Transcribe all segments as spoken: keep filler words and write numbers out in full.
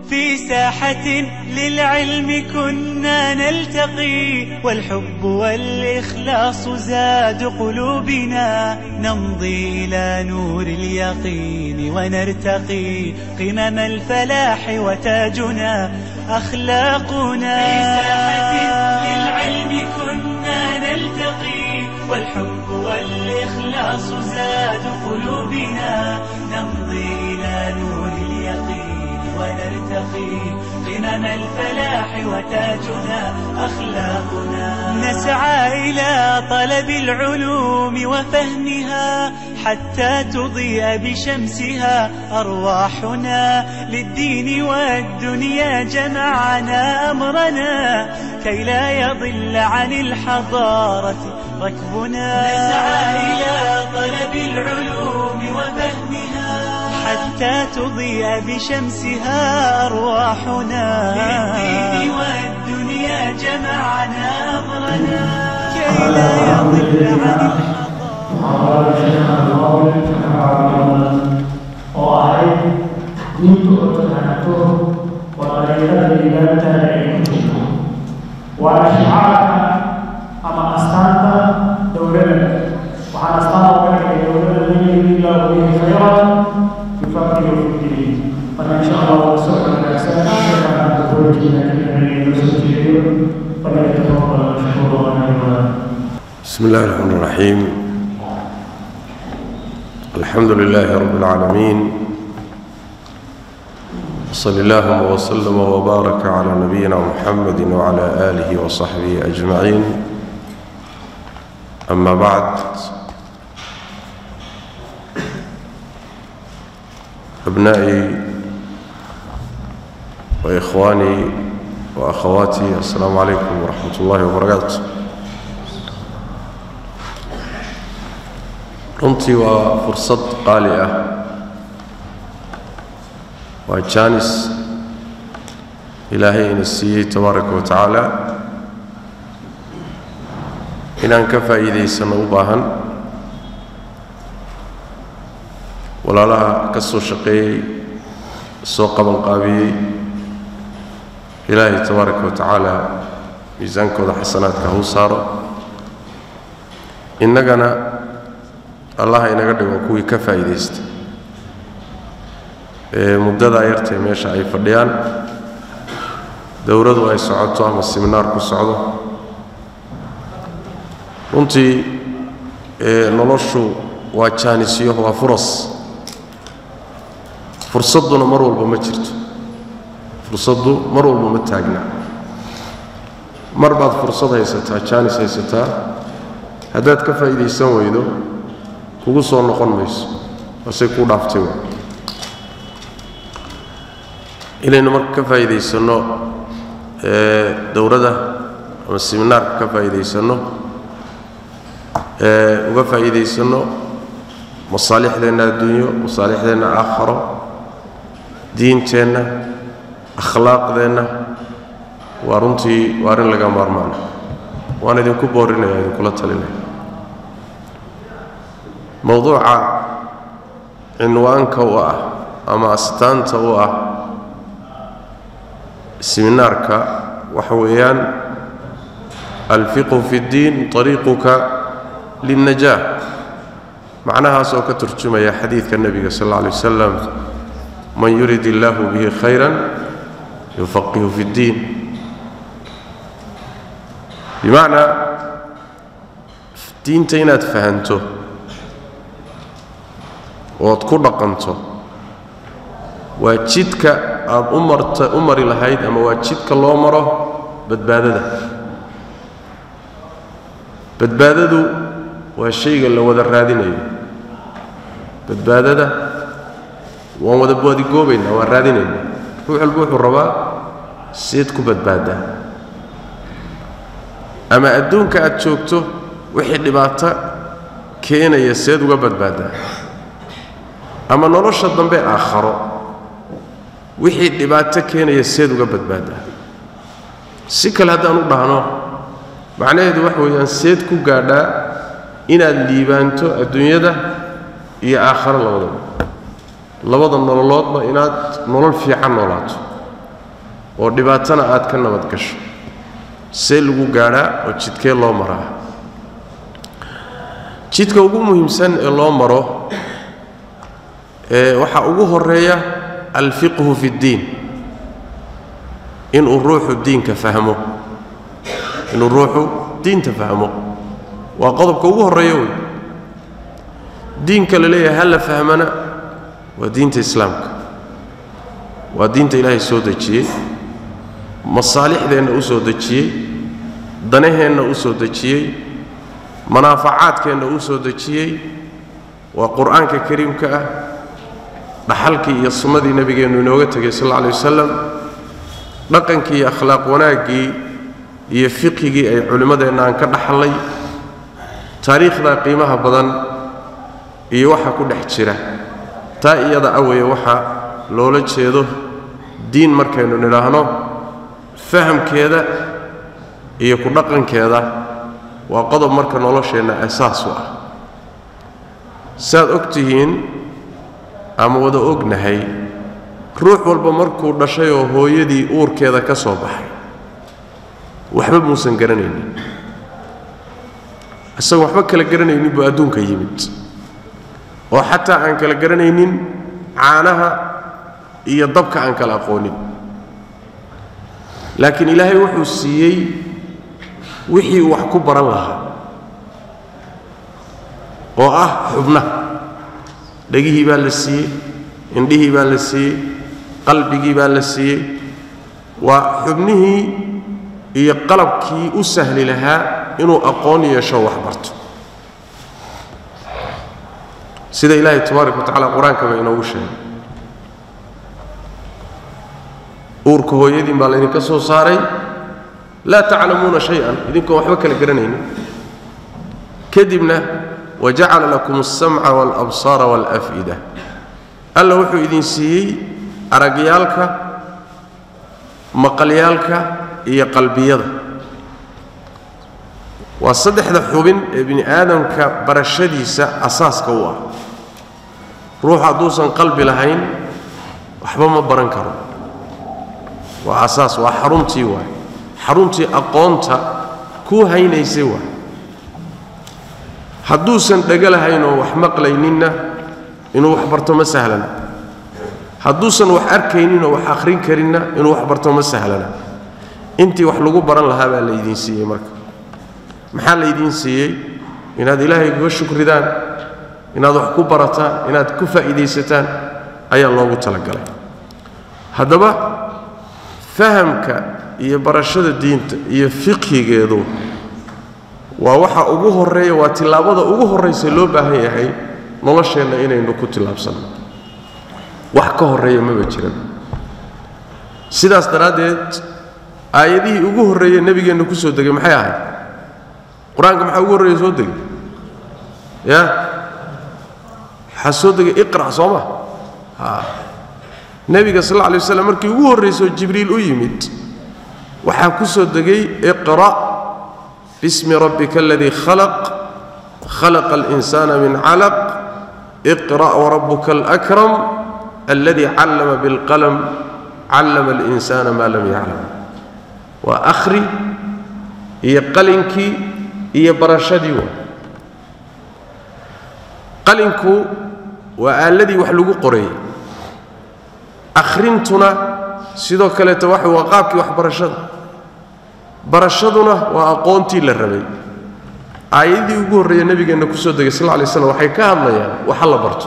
في ساحة للعلم كنا نلتقي، والحب والإخلاص زاد قلوبنا، نمضي إلى نور اليقين ونرتقي قمم الفلاح وتاجنا أخلاقنا. في ساحة للعلم كنا نلتقي، والحب والإخلاص زاد قلوبنا، نمضي إلى نور اليقين ونرتقي قمم الفلاح وتاجنا أخلاقنا. نسعى إلى طلب العلوم وفهمها حتى تضيء بشمسها أرواحنا، للدين والدنيا جمعنا أمرنا كي لا يضل عن الحضارة ركبنا. نسعى إلى طلب العلوم وفهمها حتى تضيء بشمسها أرواحنا، للدين والدنيا جمعنا أمرنا كي لا يضل عن فإن شاء الله سبحانه وتعالى بسم الله الرحمن الرحيم. الحمد لله رب العالمين، صلى الله وسلم وبارك على نبينا محمد وعلى آله وصحبه أجمعين. أما بعد، أبنائي وإخواني وأخواتي، السلام عليكم ورحمة الله وبركاته. runtii waa fursad qaali ah, waa jaanis ilaahay ina siiyey tabaaraka wa tacaala inaan ka faa'iidaysano u baahan. walaalaha ka soo shaqeeyey, soo qaban qaabiyey, ilaahay tabaaraka wa tacaala miisaankooda xasanaadka ha u saaro. innagana allah inaga dhigo kuwii ka faa'iidaysta ee muddadaa yartay meesha ay fadhiyaan, dowradu ay socoto ama siminaar ku socdo. runtii noloshu waa jaanisyo, waa furas. fursadduna mar walba ma jirto, fursaddu mar walba ma taagna. mar baad fursad haysataa, jaanis haysataa, haddaad ka faa'iidaysan weydo kugu soo noqon mayso, wasay ku dhaaftay. waa inaynu marka ka faa'iidaysanno dowladda ama siminaarka ka faa'iidaysanno, uga faa'iidaysanno masaalixdeenna adduunyo, masaalixdeenna aakharo, diinteenna, akhlaaqdeenna. waa runtii waa arrin laga maarmaana. waan idinku boorinaya, idinkula talinaya. mowduuca cinwaanka u ah ama astaanta u ah siminaarka waxa weeyaan alfiqhu fi ddiin طariiquka lilnajaah. macnahaas oo ka turjumaya xadiidka nebiga sal alla alay wasalam, man yurid illaahu bihi khayran yufaqihu fi ddiin. bimacnaa diinta inaad fahanto ood ku dhaqanto waa jidka aad u marta u mari lahayd, ama waa jidka loo maro badbaadada. badbaadadu waa shayga la wada raadinayo. badbaadada waan wada baadigoobaynaa, waan raadinaynaa. ruux walba wuxuu rabaa seed ku badbaadaa, ama adduunka aad joogto wixii dhibaato keenaya seed uga badbaadaa, ama nolosha dambe aakharo wixii dhibaato keenaya seed uga badbaadaa. si kale haddaan u dhahno, macnaheedu waxa weeyaan seed ku gaadhaa inaad liibaanto adduunyada iyo aakharo labadaba. labada nololoodba inaad nolol fiican noolaato. oo dhibaatana aad ka nabad gasho see lagu gaadhaa oo jidkee loo maraa jidka ugu muhiimsan ee loo maro ee waxa ugu horeeya alfiqhu fi diin in ruuxu diinka fahmo in ruuxu diinta fahmo waa qodobka ugu horeeya wey diinka la leeyahay hal fahmana waa diinta islaamka waa diinta ilaahay soo dejiyay masaalixdeena u soo dejiyay danaheena u soo dejiyay manaafacaadkeena u soo dejiyay waa quraanka kariimka ah dhaxalkii iyo sunnadii nabigeenu inooga tagay sallallahu alayhi wasallam dhaqankii iyo akhlaaq wanaagii iyo fiqhigii ay culimadeena aan ka dhaxalay taariikhda qiimaha badan iyo waxa ku dhex jira taa iyada aweye waxa loola jeedo diin markaynu nidhaahno fahamkeeda iyo ku dhaqankeeda waa qodob marka nolosheena asaas u ah saad ogtihiin ama wada ognahay ruux walba markuu dhashay oo hooyadii uurkeeda ka soo baxay waxba muusan garanaynin isagoo waxba kala garanaynin buu adduunka yimid oo xataa aan kala garanaynin caanaha iyo dabka aan kala aqoonin laakiin ilaahay wuxuu siiyey wixii uu wax ku baran lahaa oo ah xubna dhagihii baa la siiyey indhihii baa la siiyey qalbigii baa la siiyey waa xubnihii iyo qalabkii u sahli lahaa inuu aqoon yeesho wax barto sida ilaahay tabaaraka wa tacaala quraanka ba inoo sheegay uurka hooyadiin baa laydinka soo saaray laa taclamuuna shay-an idinkoo waxba kala garanaynin kadibna wajacala lakum alsamca waalabsaara waalaf'ida alla wuxuu idin siiyey aragyaalka maqalyaalka iyo qalbiyada waa saddexda xubin ee bini aadamka barashadiisa asaaska u ah ruux hadduusan qalbi lahayn waxba ma baran karo waa asaas waa xaruntii waay xaruntii aqoonta ku haynaysay waay hadduusan dhaga lahayn oo wax maqlayninna inuu wax barto ma sahlana hadduusan wax arkaynin oo wax akhrin karinna inuu wax barto ma sahlana intii wax lagu baran lahaa baa laydiin siiyey marka maxaa laydiin siiyey inaad ilaahay uga shukridaan inaad wax ku barataan inaad ku faa'iidaysataan ayaa loogu talagalay haddaba fahamka iyo barashada diinta iyo fiqhigeedu waa waxa ugu horeeya waa tilaabada ugu horeysa loo baahan yahay nolosheenna inaynu ku tilaabsanno wax ka horeeya maba jiran sidaas daraaddeed aayadihii ugu horreeyey nabigeenna ku soo degay maxay ahayd qur-aanka maxaa ugu horreeya soo degay ya waxaa soo degay iqra' soo ma ha nebiga sal alla alay wasalam markii ugu horraysoo jibriil u yimid waxaa ku soo degay iqra' bismi rabbika aladii khalaq khalaqa alinsana min calaq iqra' warabuka alakram alladii callama bilqalam callama alinsana maa lam yaclam waa akhri iyo qalinkii iyo barashadii waa qalinku waa aaladii wax lagu qoreeyey akhrintuna sidoo kaleeto waxa waa qaabkii waxbarashada barashaduna waa aqoontii la rabay aayadii ugu horreeyay nabigeenna ku soo degay sal alla alay slam waxay ka hadlayaan waxa la barto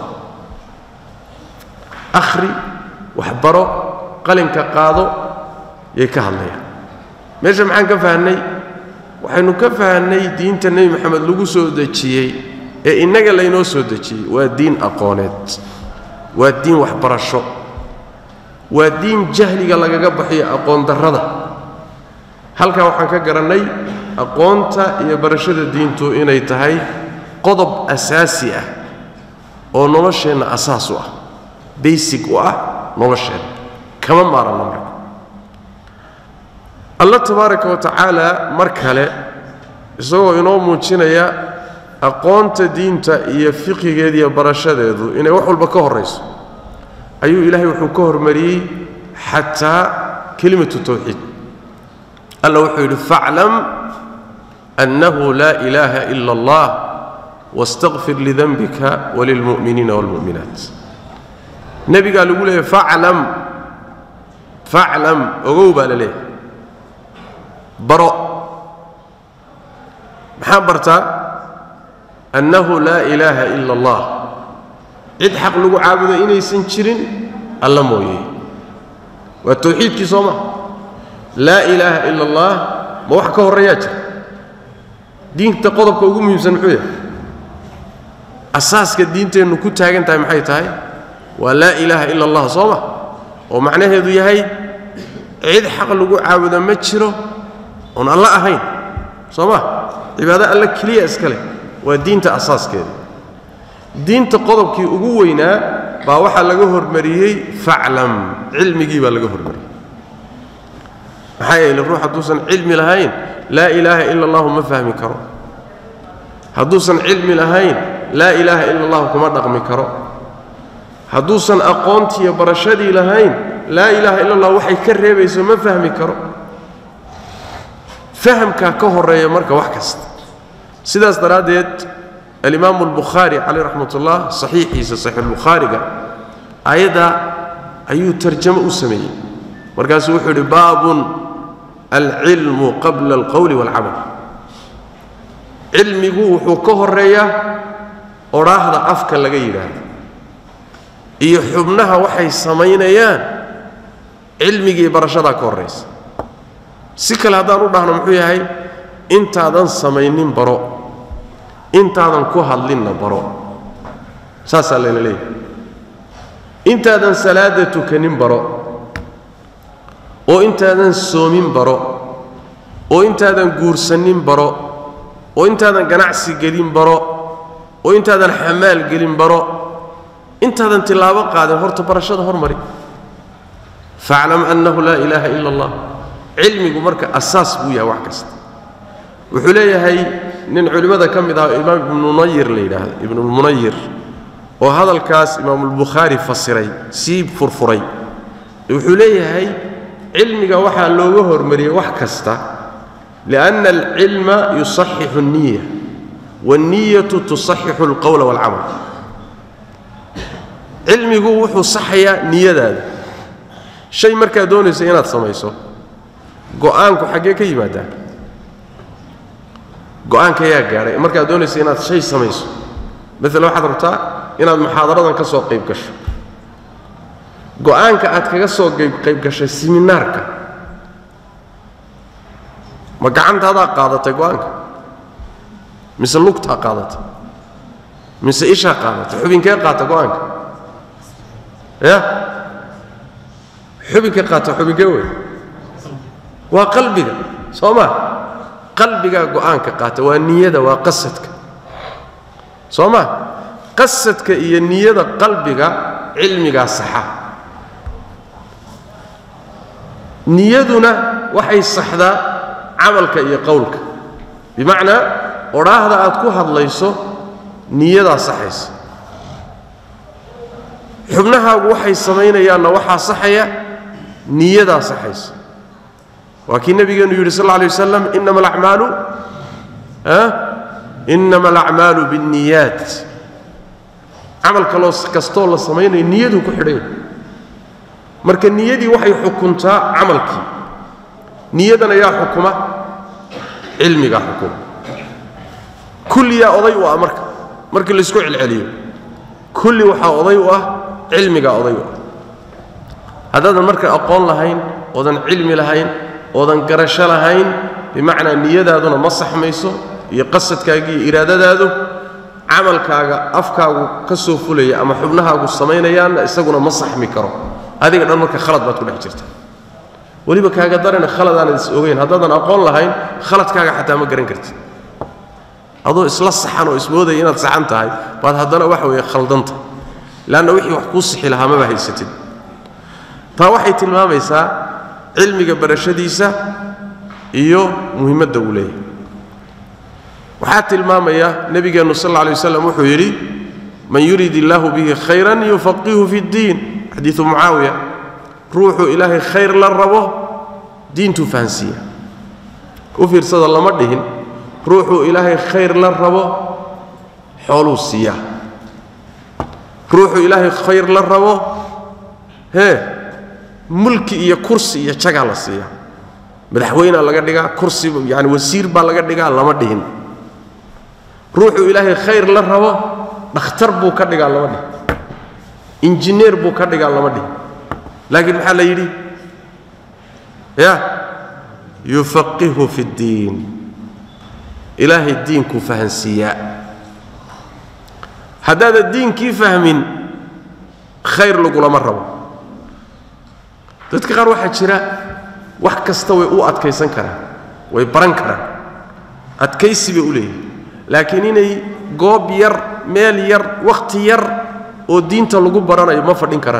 akhri wax baro qalinka qaado yay ka hadlayaan meesha maxaan ka fahnay waxaynu ka fahnay diinta nebi maxamed lagu soo dejiyey ee innaga laynoo soo dejiyey waa diin aqooneed waa diin waxbarasho waa diin jahliga lagaga baxiyo aqoon darrada halkaa waxaan ka garannay aqoonta iyo barashada diintu inay tahay qodob asaasi ah oo nolosheenna asaas u ah basic u ah nolosheenna kama maaranna marka allah tabaaraka wa tacaala mar kale isagoo inoo muujinaya aqoonta diinta iyo fiqigeeda iyo barashadeedu inay wax walba ka horrayso ayuu ilaahay wuxuu ka hormariyey xataa كلمة التوحيد الله وحيد فاعلم أنه لا إله إلا الله واستغفر لذنبك وللمؤمنين والمؤمنات النبي قال له فاعلم فاعلم أغوبة لليه برأ محبرتا أنه لا إله إلا الله إدحق له عابد إني سنشرين الله مويه والتوحيد كسوما لا إله إلا الله موحكه الرياج دين تقضب كوغم يمسنحوه أساس كالدين تنو كنت هاي انتهي محاي تهي ولا إله إلا الله صوما ومعناه هذا يهي عيد حق لقو عابدا متشره ون الله أهين صوما عبادة الله كلية اسكالي والدين تأساس كذي دين تقضب كي أقوينا باوحا لقوه المريهي فاعلم علمي جيبا لقوه المريهي محايا للروح حدوثا علمي لهين لا إله إلا الله ما فهمي كرو حدوثا علمي لهين لا إله إلا الله كما رقمي كرو حدوثا أقونتي برشدي لهين لا إله إلا الله وحي كرهبيس ما فهمي كرو فهم كهر يا مركه وحكست سيداس دراديت الإمام البخاري عليه رحمة الله صحيح صحيح البخاري أيضا أيو ترجمة أسمي مركز وحده باب العلم قبل القول والعمل علمي وحو كهرية وراهد أفكا لغيرها إيو حبنها وحي سمينيان علمي برشادة كوريس سيكال هذا رودهنا محوية هاي انت هذا سمينين برو انت هذا كوهد لنا برو ساسا لنا ليه انت هذا سلادتك نمبرو وانت هذا سومين برو وانت هذا قورسنين برو وانت هذا قناعسي قليم برو وانت هذا حمال قليم برو انت هذا انتلاوة قادم هورت برشاد هورمري فاعلم أنه لا إله إلا الله علمي قمرك أساس بويا وحكست وحلية هاي نن علماء كم إذا إمام ابن منير ليلة ابن المنير وهذا الكاس إمام البخاري فسري سيب فرفري وحلية هاي علمي وحا لوغهر مري وحكسته لأن العلم يصحح النية والنية تصحح القول والعمل علمي وحو صحيا نية ذا شيء مركا دوني سينات سميسو قوانكو حقيقة كيمادا قوانك يا قاري مركا دوني سينات شيء سميسو مثل لو حضرتا إناد محاضرة كسو قيب كش قوانك أتك كسو قيب كش سيمينارك ما قعنت هذا قادة قوانك مثل لقطها قادة مثل إيشها قادة حبين كي قادة قوانك يا حبين كي قادة حبين كي وقلبك صوما قلبك قوانك قادة والنية وقصتك صوما قصتك هي النية قلبك علمك الصحة نيتنا وحي الصحة عملك إيا قولك بمعنى وراه هذا أتكوها الليسو نيدا صحيس حبناها وحي السمين يانا وحا صحيا نيدا صحيس وكي النبي يقول صلى الله عليه وسلم إنما الأعمال ها إنما الأعمال بالنيات عملك لو كستول السمين نيده كحرين مركا نيدي وحي حكمتا عملك نيدنا يا حكمة علمك حكمة كل يا أضيء أمرك مرك اللي يسكع العليم كل وحى أضيء علمك أضيء هذا المرك أقول لهين وذن علمي لهين وذن قرش لهين بمعنى النية هذا مصح ميسو يقصد كاجي إرادة هذا عمل كاجا أفكار كسوف لي أما حبناها والسمين يان يستقون مصح مكرو هذه قد المرك خلط بتكون حجرته وليبا كاجا دارنا خلط أنا السوقين هذا أنا أقول لهين خلط كاجا حتى ما قرن كرت هذا إصلاح صحن واسمه ذا ينات صحنته هاي بعد هذا وحوي خلدنته لأنه وحي وحكوس صحي لها ما بهي ستين فوحي تلمام يسا علمي قبل شديسة إيو مهمة دولية وحتى المام يا نبي صلى الله عليه وسلم وحيري من يريد الله به خيرا يفقهه في الدين حديث معاوية روحوا إلهي خير للربه دين تفانسية وفي رصد الله مدهن روحوا إلهي خير للربو حولوا السياح روحوا إلهي خير للربو هي ملكي يا كرسي يا شغال السياح مدحوينا لقى دقا كرسي يعني وزير با لقى دقا الله مدهن روحوا إلهي خير للربو دختر بو كدقا الله مدهن انجينير بو كدقا الله مدهن لكن محل يدي يا يفقهه في الدين إلهي الدين كفهن سياء هذا الدين كيف فهمين خير لقول مرة تذكر واحد شراء واحد كستوي أو أتكيسن كره ويبرن كره أتكيس بيقولي لكن إني جوب ير مال ير وقت ير والدين تلقوا برانا ما فردين كران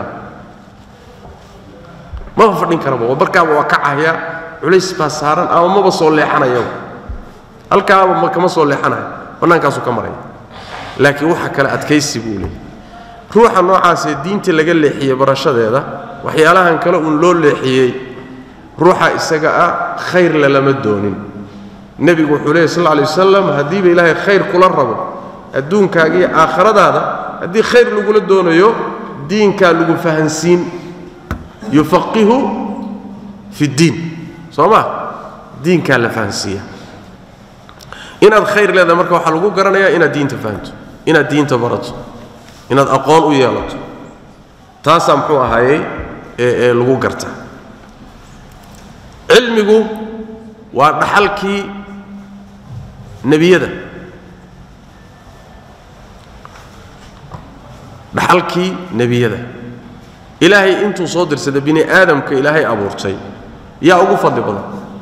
ما فردين كران وبركة وقعها يا وليس بسارن أو ما بصلي حنا يوم الكعبة ما كم صلي حنا ونانكاسو كمرين لكن وحى كلا أتكيس بيقولي روح النوع عاس الدين تلقى اللي حيه برشاد هذا وحيالها إن كلا ونلول اللي حيه روح السجاء خير للمدونين النبي محمد صلى الله عليه وسلم هدي بإله خير كل الرب الدون كاجي آخر هذا هدي خير لقول الدون يو دين كاللقوا فهنسين يفقهه في الدين صما دين كان فهنسية إن الخير لهذا مركب حلقوا قرنا إن الدين تفهمت إن الدين تبرت إن الأقوال ويالت تاسمحوا هاي لقوا قرته علمي ودحلكي نبيده دحلكي نبيده إلهي أنتو صادر سيد بني آدم كإلهي أبورتي يا أبو فضل بنا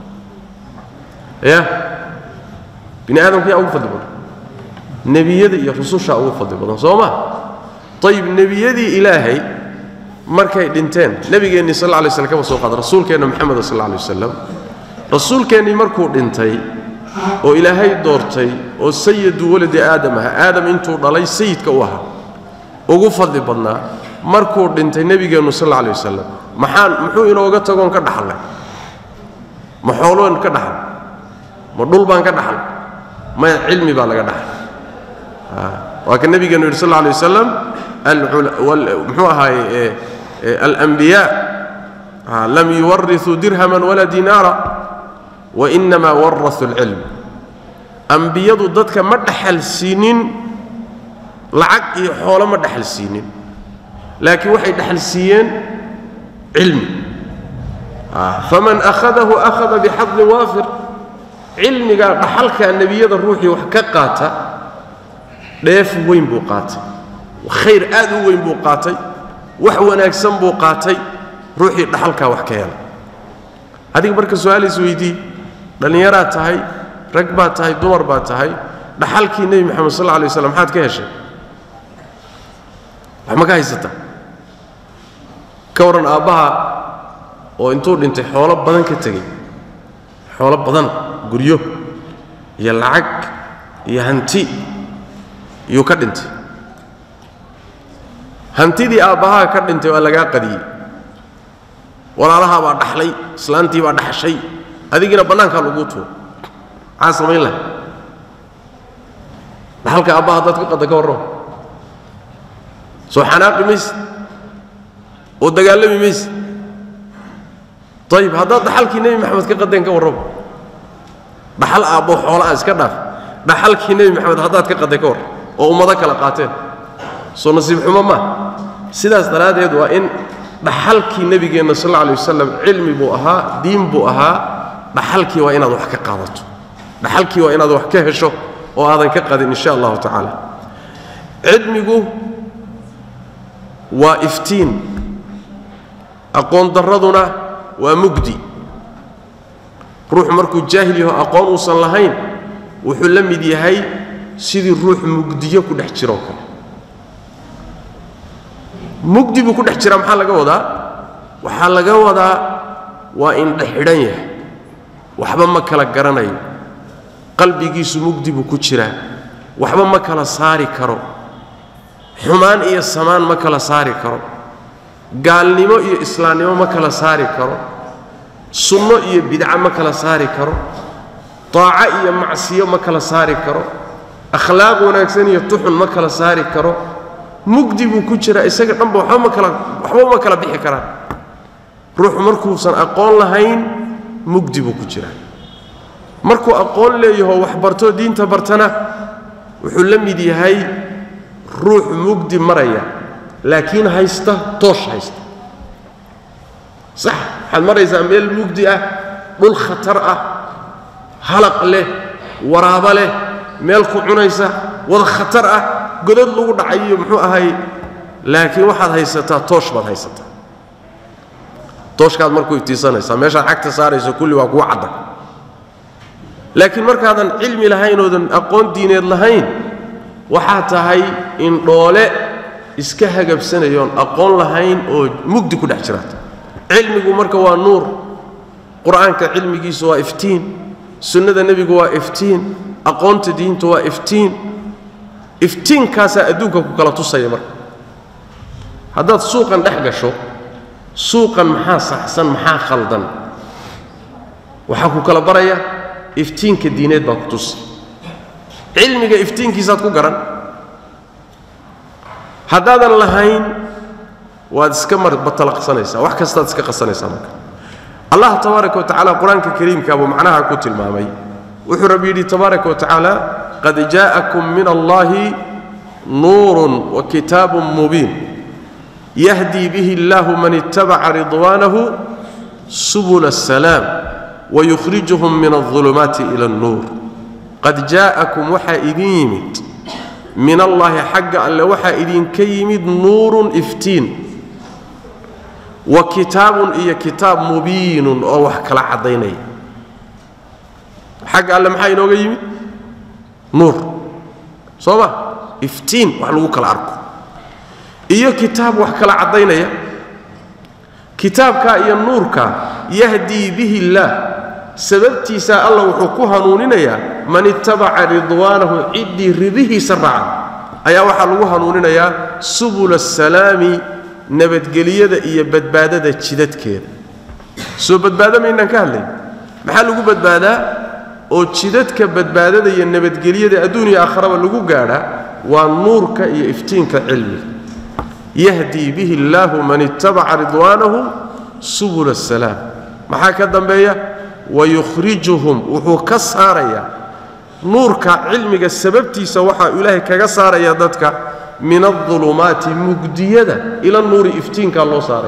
يا بني آدم كي أبو فضل بنا نبيده يا رسوش أبو فضل بنا صوما طيب نبيده إلهي مركي دينتين نبي صلى الله عليه وسلم كما سوق رسول كان محمد صلى الله عليه وسلم رسول كان مركو دينتي وإلهي دورتي وسيد ولد آدم آدم أنتو ضلي سيد كوها وقفض بدنا مركو دينتي نبي صلى الله عليه وسلم محال محو إنه وقت تقول كدحل محولون كدحل مدول بان كدحل ما علمي بالا كدحل ولكن النبي صلى الله عليه وسلم محو هاي الأنبياء لم يورثوا درهما ولا دينارا وإنما ورثوا العلم أنبياء ضدك ما دحل سنين لعق حول ما دحل سنين لكن واحد دحل سين علم فمن أخذه أخذ بحظ وافر علم قال دحلك النبي الروحي وحكاقاته ديف وين بوقاتي وخير آذو وين بوقاتي وحوانا يكسن بوقاتي روحي دحلك وحكايا هذيك بركة سؤالي سويدي لأن يرى تهي ركبة تهي دمر بات تهي دحلك النبي محمد صلى الله عليه وسلم حاد كيشي وحما كايستا كورن آبها وانتو انت حوالة بدن كتغي حوالة بدن قريو يلعق يهنتي يوكد هنتي دي آبها كد انت ولا قدي ولا لها بعد حلي سلانتي بعد حشي هذه كنا بنان كالوجوته عاصم الله بحالك آبها ضد قد كورو سبحانك ميس ودقال ميس طيب هذا ضحالك النبي محمد كقدين كورو بحال أبو حولا أسكدف بحالك النبي محمد هذا كقدين كور وأمضى كلاقاتين سو نصيب حمامة سيداس دراديد وإن بحالك النبي صلى الله عليه وسلم علمي بوها دين بوها بحالك وإن هذا وحكي قاضته بحالك وإن هذا وحكي هشو وهذا كقد إن شاء الله تعالى علمي وإفتين أقون ضردنا ومجدي روح مركو الجاهلي أقون وصل لهين وحلم دي هاي سيدي الروح مجدية كل احتراك مجدي بكل احترام حال جودا وحال جودا وإن حرية وحبا ما كلا جرناي قلبي جيس مجدي بكل وحبا ما كلا صاري كرو حمان إيه السمان ما كلا صاري كرو قال نمو إيه إسلام ما كلا صاري كرو sunno iyo bidca ma kala saari karo طاعة iyo macsiyo ma kala saari karo akhlaaq wanaagsan iyo tuxun ma kala saari karo mugdi buu ku jira isaga dhanba waxa ma kala waxba ma kala bixi kara ruux markuu san aqoon lahayn mugdi buu ku jira markuu aqoon leeyahay wax barto diinta bartana wuxuu la mid yahay ruux mugdi maraya laakiin haysta toosh haysta صح hal maraysa meel mugdi ah dhul khatar ah halaq leh waraaba leh meel ku cunaysa wada khatar ah godad lagu dhacayo muxuu ahay laakiin waxaad haysataa toosh baad haysataa tooshkaad markuu iftiisanaysa meesha xagta saarayso kulli waa ku cadda laakiin markaadan cilmi lahayn oo aqoon diineed lahayn waxa tahay in dhoole iska hagabsanayoon aqoon lahayn oo mugdi ku dhex jirta cilmigu marka waa nuur quraanka cilmigiisu waa iftiin sunnada nabigu waa iftiin aqoonta diintu waa iftiin iftiin kaasa adduunka ku kala tusaya marka haddaad suuqan dhex gasho suuqan maxaa saxsan maxaa khaldan waxa ku kala baraya iftiinka diineed baa ku tus cilmiga iftiinkiisaad ku garan haddaadan lahayn waad iska mar batalaqsanaysaa wax kastaad iska qasanaysaa marka الله تبارك وتعالى قرآن الكريم كابو معناها كتل مامي وحو ربي تبارك وتعالى قد جاءكم من الله نور وكتاب مبين يهدي به الله من اتبع رضوانه سبل السلام ويخرجهم من الظلمات إلى النور قد جاءكم وحا إذيمت من الله حق أن وحا إذين كيمد نور إفتين وكتاب إيا كتاب مبين أو حكلا عضيني حق الله محاي نوغا يمي نور صوبا افتين وحلوك العرق إيا كتاب وحكلا عضيني كتاب كا إيا النور كا يهدي به الله سببتي سا الله وحكوها نونينيا من اتبع رضوانه عدي رضيه سرعا أيا وحلوها نونينيا سبل السلام nabadgeliyada iyo badbaadada jidadkeeda soo badbaada ma inaan ka hadlay maxaa lagu badbaadaa oo jidadka badbaadada iyo nabadgeliyada adduunyo aakhiraba lagu gaadha waa nuurka iyo iftiinka cilmiga yahdi bihi Allahu man ittaba'a ridwanahu subul as-salam maxaa ka dambeeya wayukhrijuhum wuxuu ka saaraya nuurka cilmiga sababtiisa waxa Ilaahay kaga saaraya dadka من الظلمات مجدية إلى النور إفتين كالله صار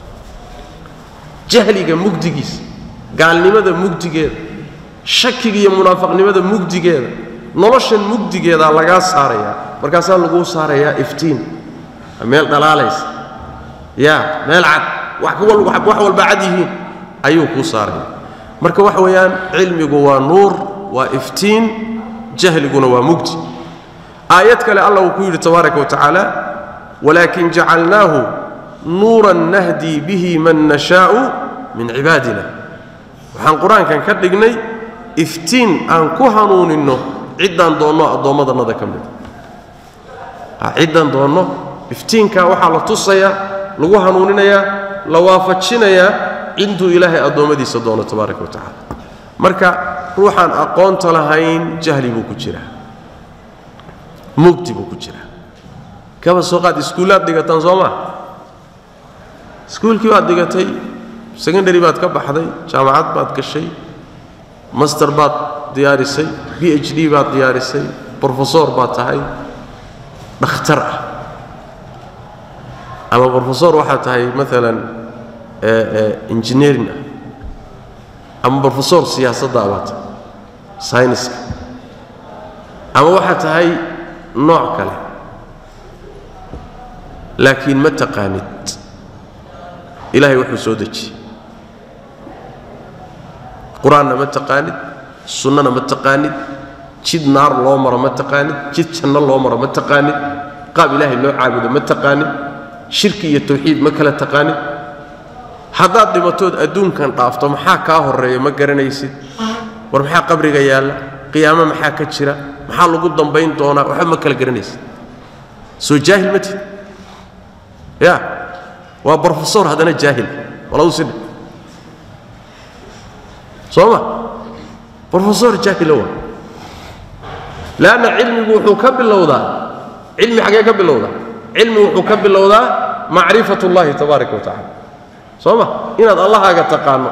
جهلي مجديس قال لماذا مجدية شكلي منافق لماذا مجدية نلاش المجدية على جال صاريا بركاس الله جو صاريا إفتين ميل دلاليس يا ميل عد وحول وحول بعديه أيوه صاريا مركب وحويان علمي جوا نور وإفتين جهلي جوا مجدي آيات كلا الله وكيل تبارك وتعالى ولكن جعلناه نورا نهدي به من نشاء من عبادنا وحن القرآن كان كدقني افتين أن كهنون إنه عدا دونه الضوامض النذا كمل عدا دونه افتين كوحى لتصيا لوهنوننا يا لوافتشنا يا عنده إله الضوامدي صدونه تبارك وتعالى مركا روحا أقون تلهين جهلي بوكجرا mugdi buu ku jira kaba soo qaad iskuulaad dhigatan Soomaa iskuulkii waad dhigatay secondary baad ka baxday jaamacad baad gashay master baad diyaarisay PhD baad diyaarisay professor baad tahay dhakhtar ah ama professor waxa tahay midalan engineering ama professor siyaasadda abaad science ama waxa tahay نوع كله لكن ما تقانت إلهي وحي سودك قرآن ما تقانت السنة ما تقانت جد نار الله مرة ما تقانت جد شن الله مرة ما تقانت قاب إلهي الله عابد ما تقانت شركية التوحيد ما كلا تقانت حضاد لما تود أدون كان طافته محاكاه الرئي ما قرن يسيد ورمحا قبري قيال قيامة محاكا تشرا maxaa lagu dambayn doonaa waxa ma kala garanaysa soo jaahil mati ya waa professor hadana jaahil walaw sid صوما بروفيسور جاهل هو لأن علمي وحو كب اللوضة علمي حاجة كب اللوضة علمي وحو كب اللوضة معرفة الله تبارك وتعالى صوما إن الله قد تقانو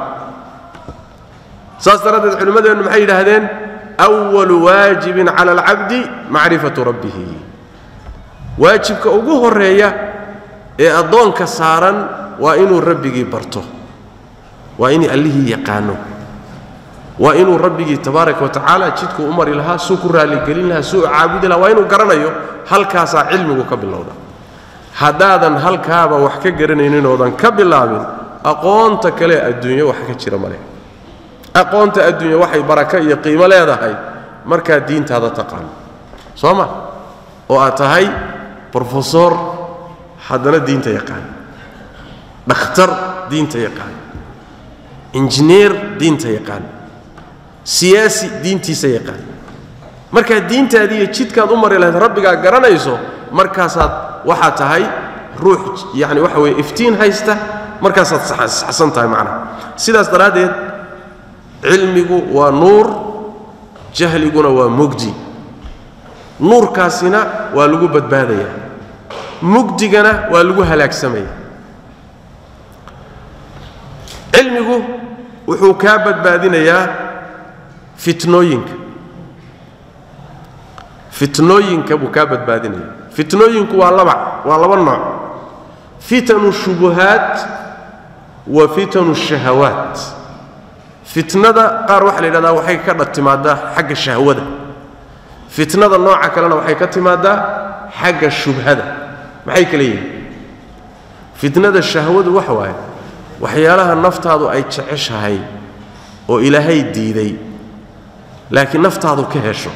ساس ردد علماء أنه محيد هذين أول واجب على العبد معرفة ربه واجب كأوجه الرئية أضون كسارا وإنه ربي برته وإني الله يقانو وإنه ربي تبارك وتعالى جدك أمر لها سكر لقليل لها سوء عابد لها وإنه قرنيه هل كاسا علمه كبل الله هدادا هل كابا وحكا قرنين وضان كبل الله أقوان تكلي الدنيا وحكا تشير مليه أقوان الدنيا وحي بركة يقيم لا هاي مركا دين هذا تقان صوما وأتهي بروفيسور حدنا دين تيقان دكتور دين تيقان انجينير دين تيقان سياسي دين تيقان مركا دين تهدي جدك أمر إلى ربك قرنيسو مركا صاد وحتهي روح يعني وحوي افتين هايسته مركا صاد حسنتها معنا سيداس دراديد علمك ونور جهلك ومجدي نور كاسنا ولقوا بدبادية مجدنا ولقوا هلاك سمي علمك وحكابت بادنا يا فتنوينك فتنوينك بكابت بادنا فتنوينك والله والله النوع فتن الشبهات وفتن الشهوات فتنة قار وحلي لنا وحي كرت مادة حق الشهوة فتنة النوع كلنا وحي كرت مادة حق الشبهة محي كليه فتنة الشهوة وحواي وحيالها النفط هذا أي تعيشها هي وإلى هي ديدي لكن نفط هذا كهشو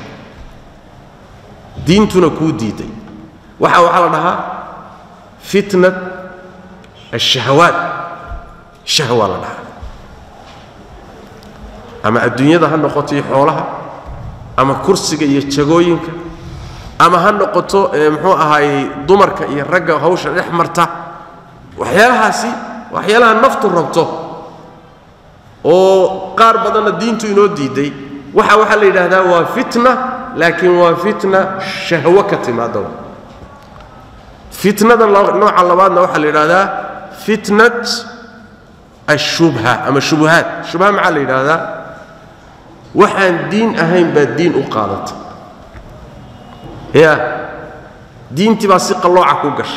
دين تنكو ديدي وحا وحلناها فتنة الشهوات شهوة لها أما الدنيا ده هنقطي حولها أما كرسي يتشجوينك أما هنقطو محوها هاي ضمرك يرجع هوش الأحمرته وحيالها سي وحيالها النفط الربطه وقار بدن الدين تينودي دي وح وح اللي هذا هو فتنة لكن هو فتنة شهوة كتير هذا فتنة النوع على بعضنا وح اللي هذا فتنة الشبهة أما الشبهات الشبهة مع اللي هذا وحن دين أهم بالدين أقالت هي دين تبى سق الله عكوجش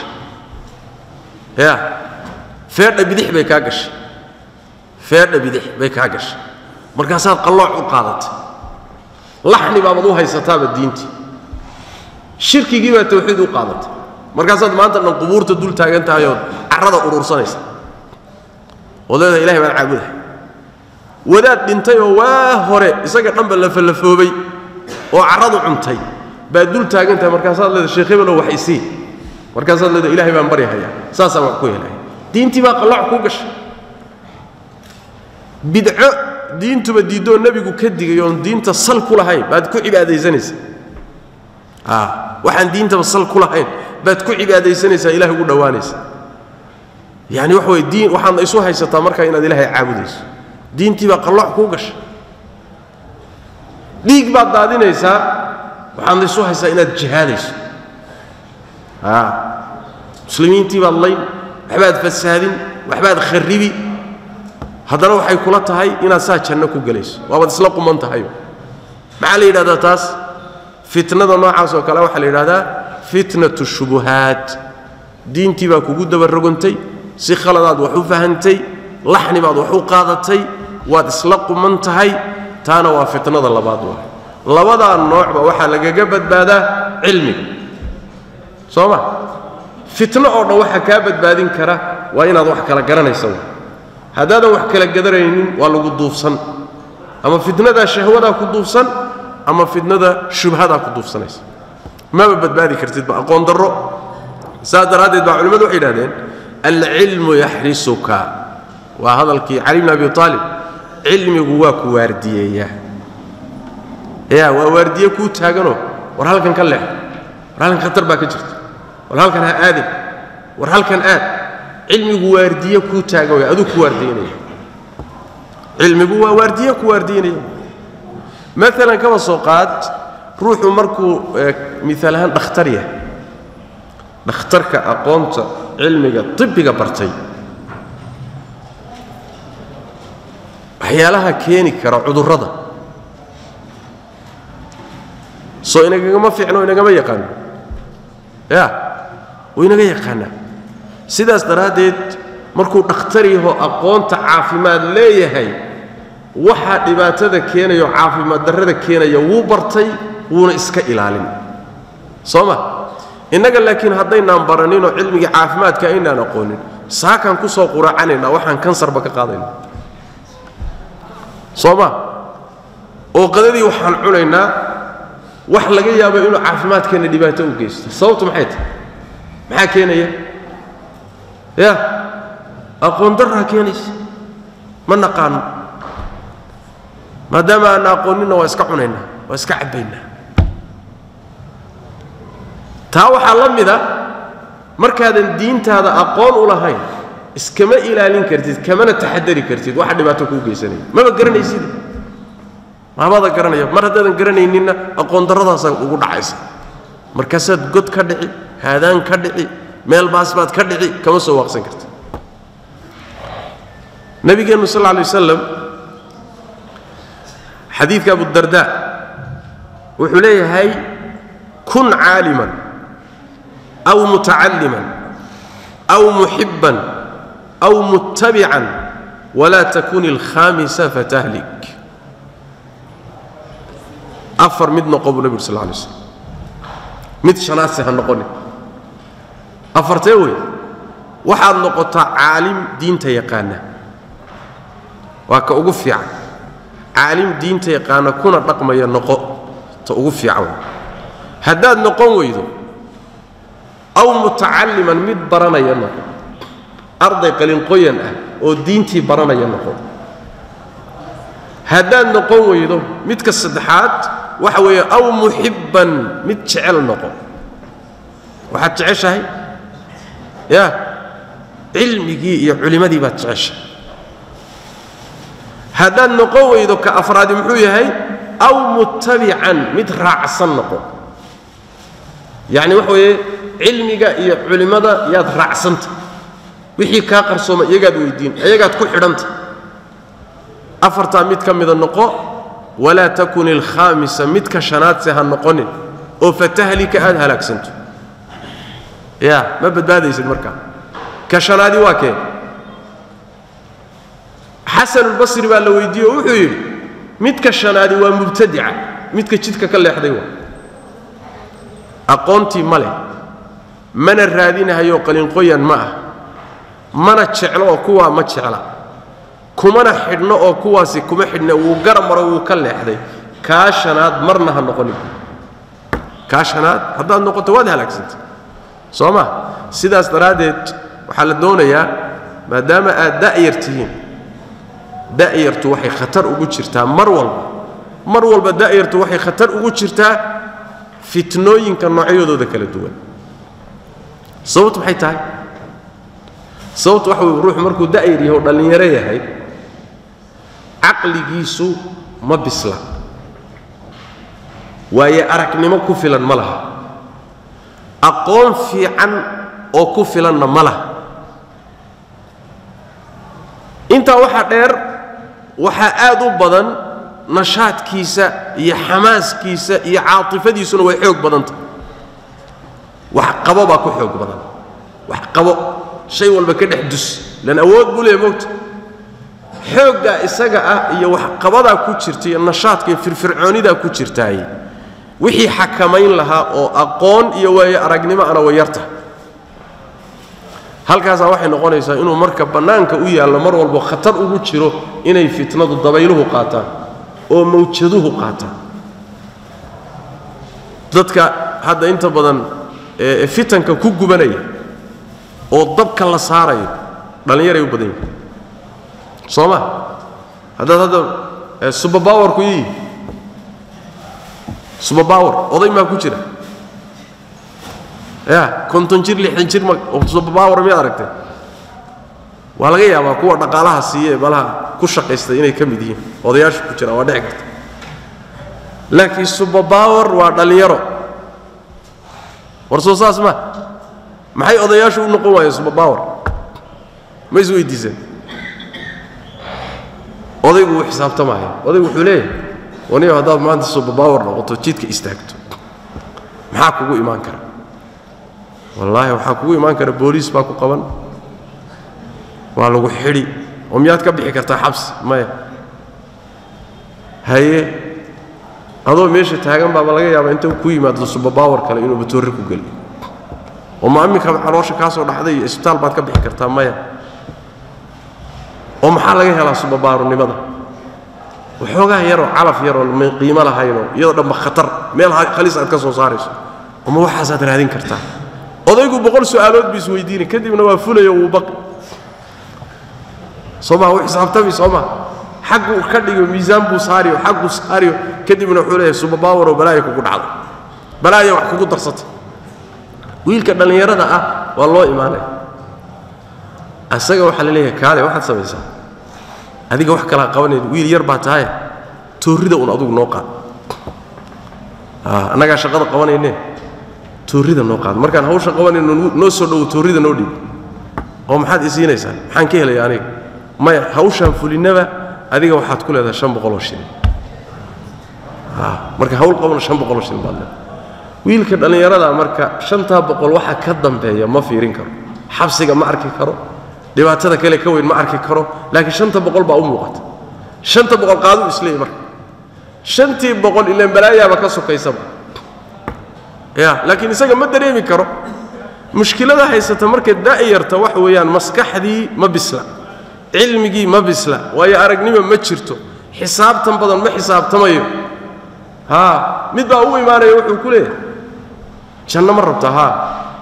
هي فرد بدح بيكاجش فرد بدح بيكاجش مركزات قلوع أقالت لحني بابضوها يستاب الدين تي شركي جيبه التوحيد أقالت مركزات ما أنت القبور تدل تاجنت هايون عرض أورور صنيس وذا إلهي من عبده وذا دينتي وهوري يسقط نبل لفلفوبي وعرضوا عنتي بدل تاجنت مركزات لذا الشيخ ابن وحيسي مركزات لذا إلهي من بريها يا ساسا وعكوه إلهي دينتي بقى قلع كوجش بدعة دينتو بديدو النبي كدي يوم دينتا صل كلها هاي بعد كل عبادة زنيس آه وحن دينتا بصل كلها هاي بعد كل عبادة زنيس إلهي يقول دوانيس يعني وحوي الدين وحن يسوها يستمر كأن إلهي عابديس دينتي بقى قلع كوجش ديك بعد دادين يسا وحن يسوها يسا إن الجهاديس آه مسلمين تبى الله وحباد فسادين وحباد خربي هذا لو حيكولتها هاي إن ساج أنكو جليس وابد سلقوا منتهايو مع لي هذا تاس فتنة ما عاصوا كلام حلي هذا فتنة الشبهات دين تبى كوجود بالرجنتي سخلات وحوفهنتي لحن بعض وحوقاتي واد سلقوا منتهاي تانا وفتنة الله بعضها لبضع النوع بوحى لجبت بعده علمي صوما فتنة أو وحى كابت بعدين كره وين هذا وحى كلا جرنا يسوي هذا وحى كلا جدرين ولا قدوف صن أما فتنة ده شهوة ده قدوف صن أما فتنة ده شبهة ده قدوف صن ما ببد بعدي كرتيد بقى قوم درو سادر هذا يدعو علماء وحيد هذين العلم يحرسك وهذا الكي علي بن أبي طالب علم جواك واردية يا واردية كوت هاجنو ورهال كان كله ورهال كان خطر باكجرت ورهال كان آدم ورهال كان آد علم واردية كوت هاجوا أدوك واردية علمي هو واردية كوارديني مثلا كما سوقات روحوا مركو مثالها نختاريه نختارك أقونت علمي طبي برتي waxyaalaha keeni kara cudurrada soo inaga ma fiicno inaga ma yaqaan ya oo inaga yaqaan sidaas daraadeed markuu dhakhtar yahay aqoonta caafimaad leeyahay waxa dhibaatada keenayo caafimaad darrada keenayo wuu bartay wuuna iska ilaalin sooma inaga laakiin haddaynan baranin oo cilmiga caafimaadka aynaan aqoonin saakan ku soo quracanayna waxaan kansarba ka qaadayna sooma oo qadadii waxaan cunaynaa wax laga yaabo inuu caafimaadkeena dhibaato u geysto sababtu maxay tahay maxaa keenaya ya aqoon darra keenaysa ma naqaan maadaama aan aqoonina waa iska cunaynaa waa iska cabaynaa taa waxaa la mid ah markaadan diintaada aqoon u lahayn iskama ilaalin kartid kamana taxadari kartid waxa dhibaato ku geysanay ma garanaysid ma wada garanaya mar haddaadan garanayninna aqoon darradaas ugu dhacaysa markaasaad god ka dhici haadaan ka dhici meel baas baad ka dhici kama soo waaqsan kartid nabigeenu sallallahu alayhi wasallam xadiidka abu darda wuxuu leeyahay kun caaliman aw mutacalliman aw muhibban أو متبعا ولا تكون الخامسة فتهلك أفر مدنا قبل النبي صلى الله عليه وسلم مد شناسة هنقولي أفر تيوي واحد نقطة عالم دين تيقانا وهكا أقف يعني عالم دين تيقانا كنا رقم ينقو تأقف يعني هداد نقوم ويدو أو متعلما مد برنا ينقو أرضي قلين قوين أو دينتي برنا ينقو هدان نقوم ويدو متك الصدحات وحوي أو محبا متشعل نقو وحد تعيش هاي يا علمي يا علماء دي بتعيش هدان نقوم ويدو كأفراد محوية هاي أو متبعا مترعصا نقو يعني وحوي علمي يا علماء يا رعصنت wixii ka qarsooma iyagaad weydiin iyagaad ku xidhanta afarta mid ka mid noqo wala takun al khamisa mid ka shanaad saha noqonin oo fatahlika aad halagsanto ya ma badbaadaysid marka ka shanaadi waa kee hasan al basri baa la weydiiyay wuxuu yiri mid ka shanaadi waa mubtadi'a mid ka jidka ka leexday waa aqoonti male mana raadinayo qalin qoyan ma ah mana jeclo oo kuwa ma jecla kumana xidhno oo kuwaasi kuma xidhna uu garan maro uu ka leexday ka shanaad marna ha noqonin ka shanaad haddaad noqoto waad halaagsanta sooma sidaas daraadeed waxaa la doonayaa maadaama aad da'yar tihiin da'yartu waxay khatar ugu jirtaa mar walba mar walba da'yartu waxay khatar ugu jirtaa fitnooyinka noocyadooda kala duwan sababtu maxay tahay صوت وحوي روح مركو داير يهو دلنيره yahay aqligiisu ma bisla waaye aragnimo ku filan malaha aqoon fiican oo ku filan malaha inta waxa dheer waxa aad u badan nashaadkiisa iyo xamaaskiisa iyo caatifadiisuna way xoog badanta wax qabo ba ku xoog badan wax qabo shay walba ka dhex dus lan awood buu leeyahay moogta xooga isaga ah iyo wax qabada ku jirta iyo nashaadka firfircoonida ku jirtay wixii xakamayn lahaa oo aqoon iyo way aragnimo ana wayarta halkaas waxay noqonaysaa inuu marka banaanka u yaalo mar walba khatar ugu jiro inay fitnadu dabayluhu qaataan oo mawjaduhu qaataan dadka hadda inta badan ee fitanka ku gubanaya oo dabka la saarayo dhalinyaro ay u badan yihiin sooma hadda hadda super power ku yi super power oday ma ku jira ya konton jir lixdan jir ma super power ma aragtay waa laga yaabaa kuwa dhaqaalaha siiye balaha ku shaqaystay inay ka mid yihiin odayaasha ku jira waa dhici karta laakiin super power waa dhalinyaro war soo saas ma maxay odayaashu u noqon waayeen super power ma is weydiiseen odaygu wuu xisaabtamaya odaygu wuxuu leeyahay waniyo haddaad maanta super power noqoto jidka istaagto maxaa kugu imaan kara wallaahi waxaa kugu imaan kara booliis baa ku qaban waa lagu xidhi oo miyaad ka bixi kartaa xabsi maya haye adoo meesha taagan baaba laga yaabaa inta ku yimaado super power kale inuu batoorri ku geliyo oo maaminka caloosha ka soo dhaxday iyo isbitaal baad ka bixi kartaa maya oo maxaa laga helaa super power nimada waxoogaa yaroo calaf yaroo qiimo lahaynoo iyadoo dhanba khatar meel khalis aad ka soo saarayso ama waxaasaad raadin kartaa odaygu boqol su'aalood buu isweydiinay kadibna waa fulayo uu baqi soma wuu xisaabtami soma xaqu ka dhigo miisaan buu saariyo xaqu saariyo kadibna wuxuu leeyahay super power oo balaayo kugu dhacdo balaayo wax kugu darsatay wiilka dhalinyarada ah waa loo imaanay asaga waxa la leeyahay kaale waxaad samaysaa adiga wax kala qabaneed wiil yar baa tahay toorida un adigu noo qaad ah anaga shaqada qabanayne toorida noo qaad markaan hawsha qabanayno noo soo dhaw toorida noo dhib oo maxaad isiinaysaa maxaan ka helay aniga maya hawshan fulinaba adiga waxaad ku leedahay shan boqol oo shilin ah marka hawl qabana shan boqol oo shilin baad leedahay wiilka dhalinyarada marka shanta boqol waxa ka dambeeya ma fiirin karo xabsiga ma arki karo dhibaatada kale ka weyn ma arki karo laakiin shanta boqol baa u muuqata shanta boqol qaadu isleey marka shantii boqol ilaa balaayaaba ka sokaysaba ya laakiin isaga ma dareemi karo mushkilada haysata marka daa'irta wax weeyaan maskaxdii ma bisla cilmigii ma bisla waayo aragnimo ma jirto xisaabtan badan ma xisaabtamayo ha mid baa u iimaanaya wuxuu ku leeyahay janno ma rabtaa ha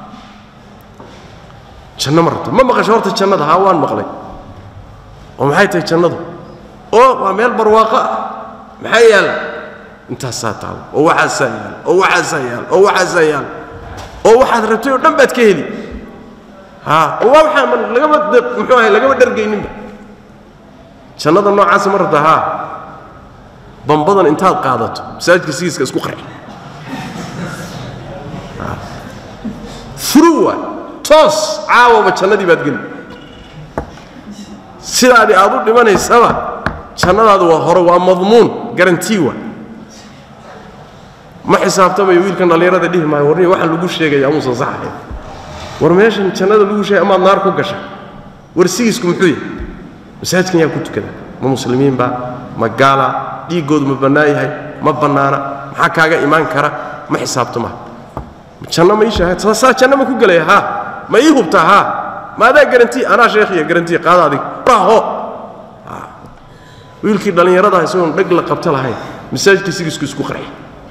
janno ma rabtaa ma maqasho horta jannada ha waan maqlay oo maxay tahay jannadu oo waa meel barwaaqo ah maxay yaal intaasaa taalo oo waxaasaa yaal oo waxaasaa yaal oo waxaasaa yaal oo waxaad rabtay oo dhan baad ka heli ha oo waxa man lagama muxuu ahay lagama dhargeyninba jannada noocaas ma rabtaa ha bambadan intaad qaadato masaajidka siiska isku qarxi through toos caawaba jannadii baad geli sidaadii aad u dhimanaysaba jannadaadu waa hore waa madmuun garantii waa ma xisaabtamayo wiilkan dhalinyarada dhihi maayo warni waxaan lagu sheegay amuusan sax ahayn war meeshan jannada lagu sheegay amaad naar ku gasha war sigiisku muxuu yahay masaajidkan yaa ku tukada ma muslimiin ba ma gaala dhiigoodu ma bannaan yahay ma bannaana maxaa kaaga imaan kara ma xisaabtama janno ma ii shahaad saa janno ma ku gelaya ha ma ii hubtaa ha ma adaa garantii anaa sheekhiya garantii qaada adig raho wiilkii dhalinyarada isagoon dhag la qabta lahayn masaajidkii sigiisku isku qarxi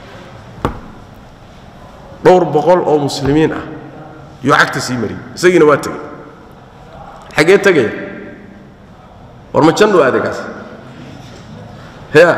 dhowr boqol oo muslimiin ah yuu cagta sii mariyey isagiina waa tegey xaggee tegaya war ma jannu adeegaas ya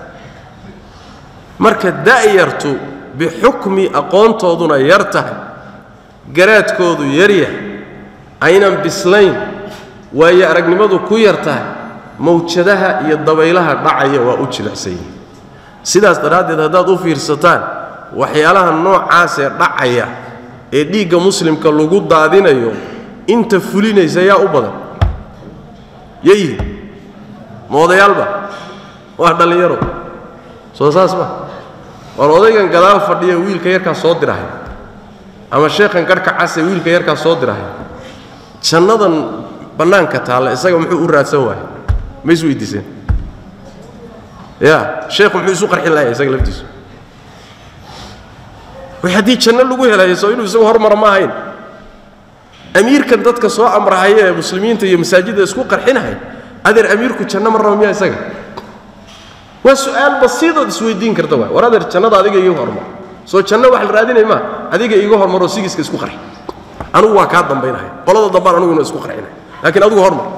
marka da'yartu bixukmi aqoontooduna yar tahay garaadkoodu yar yahay aynan bislayn waayo aragnimadu ku yar tahay mawjadaha iyo dabaylaha dhacaya waa u jilicsan yihiin sidaas daraaddeed haddaad u fiirsataan waxyaalaha noocaas ee dhacaya ee dhiigga muslimka lagu daadinayo inta fulinaysa yaa u badan yayi moodayaalba waa dhalinyaro soo saas ma war odaygan gadaal fadhiya wiilka yarkaa soo dirahay ama sheekhan garhka case wiilka yarkaa soo dirahay jannadan bannaanka taalla isaga muxuu u raadsan waayay ma is weydiiseen ya sheekhu muxuu isu qarxin lahay isaga laftiisu way haddii janno lagu helayo soo inuu isagu hormara ma ahayn amiirkan dadka soo amrahaya ee muslimiinta iyo masaajidda isku qarxinahay adeer amiirku janno ma rabo miyaa isaga waa su'aal basiidood isweydiin karta waay war adeer jannada adiga iiga hormar soo janno wax la raadinay ma adiga iiga hormaroo sigiiska isku qarxi anigu waa kaa dambaynahay qolada dambaan aniguna isku qarxinay laakiin adigu hormar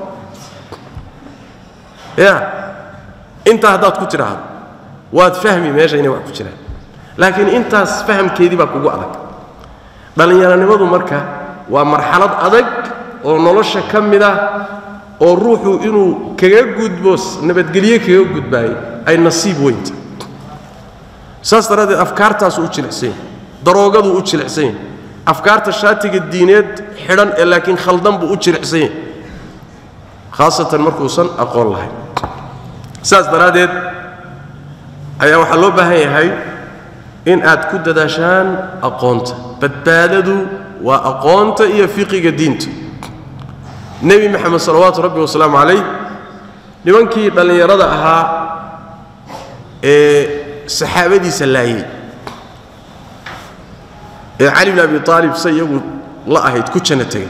ya intaa haddaad ku tidhaahdo waad fahmi meesha inay wax ku jiraan laakiin intaas fahamkeedii baa kugu adag dhalinyaranimadu marka waa marxalad adag oo nolosha ka mid ah oo ruuxu inuu kaga gudbo nabadgeliye kaga gudbaay ay nasiib weynta saas daradeed afkaartaas u jilicsan daroogadu u jilicsan afkaarta shaatiga diineed xidhan ee laakiin khaldan buu u jilicsan khaasatan markuusan aqoon lahayn saas daradeed ayaa waxa loo baahan yahay in aad ku dadaashaan aqoonta badbaadadu waa aqoonta iyo fiqiga diinta nabi maxamed sallallahu alayhi wa sallam alayhi nimankii dhalinyarada ahaa ee saxaabadiisa laayay ee ali ibn abi talib sayagu la ahayd ku jannatay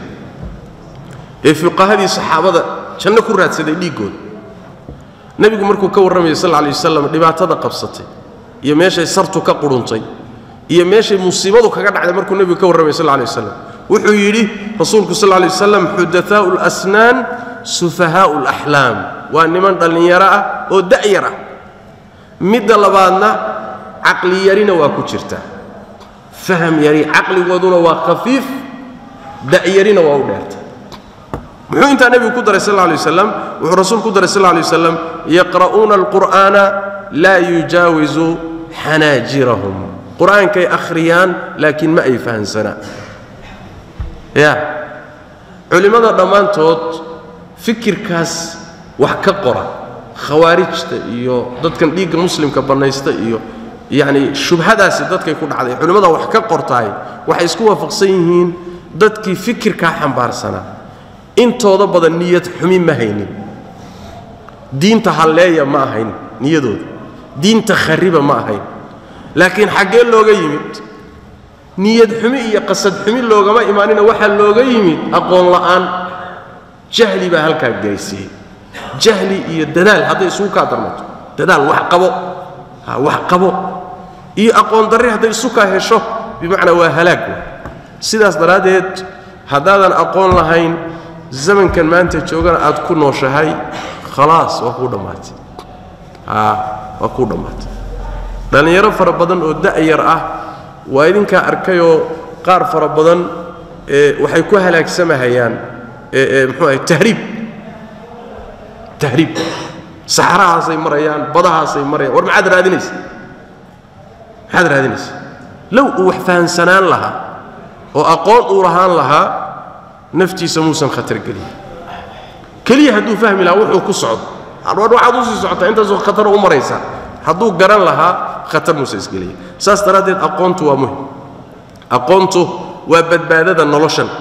ee fiqahadii saxaabada janno ku raadsaday dhiigood nabigu markuu ka warramay sallallahu alayhi wasallam dhibaatada qabsatay iyo meeshay sartu ka quruntay iyo meeshay musiibadu kaga dhacday markuu nabigu ka warramay sallallahu alayhi wasallam wuxuu yiri rasuulku sallallahu alayhi wasallam hudathaa'ul asnan sufahaa'ul ahlam wa niman dhalinyaro ah oo da'yar ah midda labaadna aqli yarina waa ku jirtaa faham yari aqligooduna waa khafiif da'yarina waa u dheerta muxuu inta nabigu ku daray sallallahu alayhi wasallam wuxuu rasuulku ku daray sallallahu alayhi wasallam yaqra'una alqur'ana la yujawizu hanajirahum qur'aankay akhriyaan laakiin ma ay fahansana ya culimada dhamaantood fikirkaas wax ka qora khawaarijta iyo dadkan dhiiga muslimka banaysta iyo يعني شبهadaasi dadkay ku dhacday culimada wax ka qortay waxay isku waafaqsan yihiin dadkii fikirka xambaarsana intooda badan niyad xumi ma haynin diinta haleeya ma ahayn niyadooda diinta khariba ma ahayn laakiin xagee looga yimid niyad xumi iyo qasad xumi loogama imaanina waxa looga yimid aqoon la'aan jahli ba halka geysay jahli iyo dadaal haday isugu ka darmato dadaal wax qabo ha wax qabo iyo aqoon darri haday isu ka hesho bimaana waa halaag sidaas daraadeed hadaadan aqoon lahayn zamankan maanta joogana aad ku nooshahay khalaas waa ku dhamaatay ha waa ku dhamaatay dhalinyaro fara badan oo da'yar ah waa idinka arkayo qaar fara badan ee waxay ku halaagsamahayaan ee muxuu ahay tahriib tahriib saxarahaasay marayaan badahaasay marayaan war maxaad raadinaysa maxaad raadinaysa low uu wax fahansanaan lahaa oo aqoon uu lahaan lahaa naftiisa muusan khatar gelin kaliya hadduu fahmi lahaa wuxuu ku socdo hadhood waxaad u sii socotaa intaasoo khatar u maraysa hadduu garan lahaa khatar muusa isgeliya saas daraaddeed aqoontu waa muhim aqoontu waa badbaadada noloshan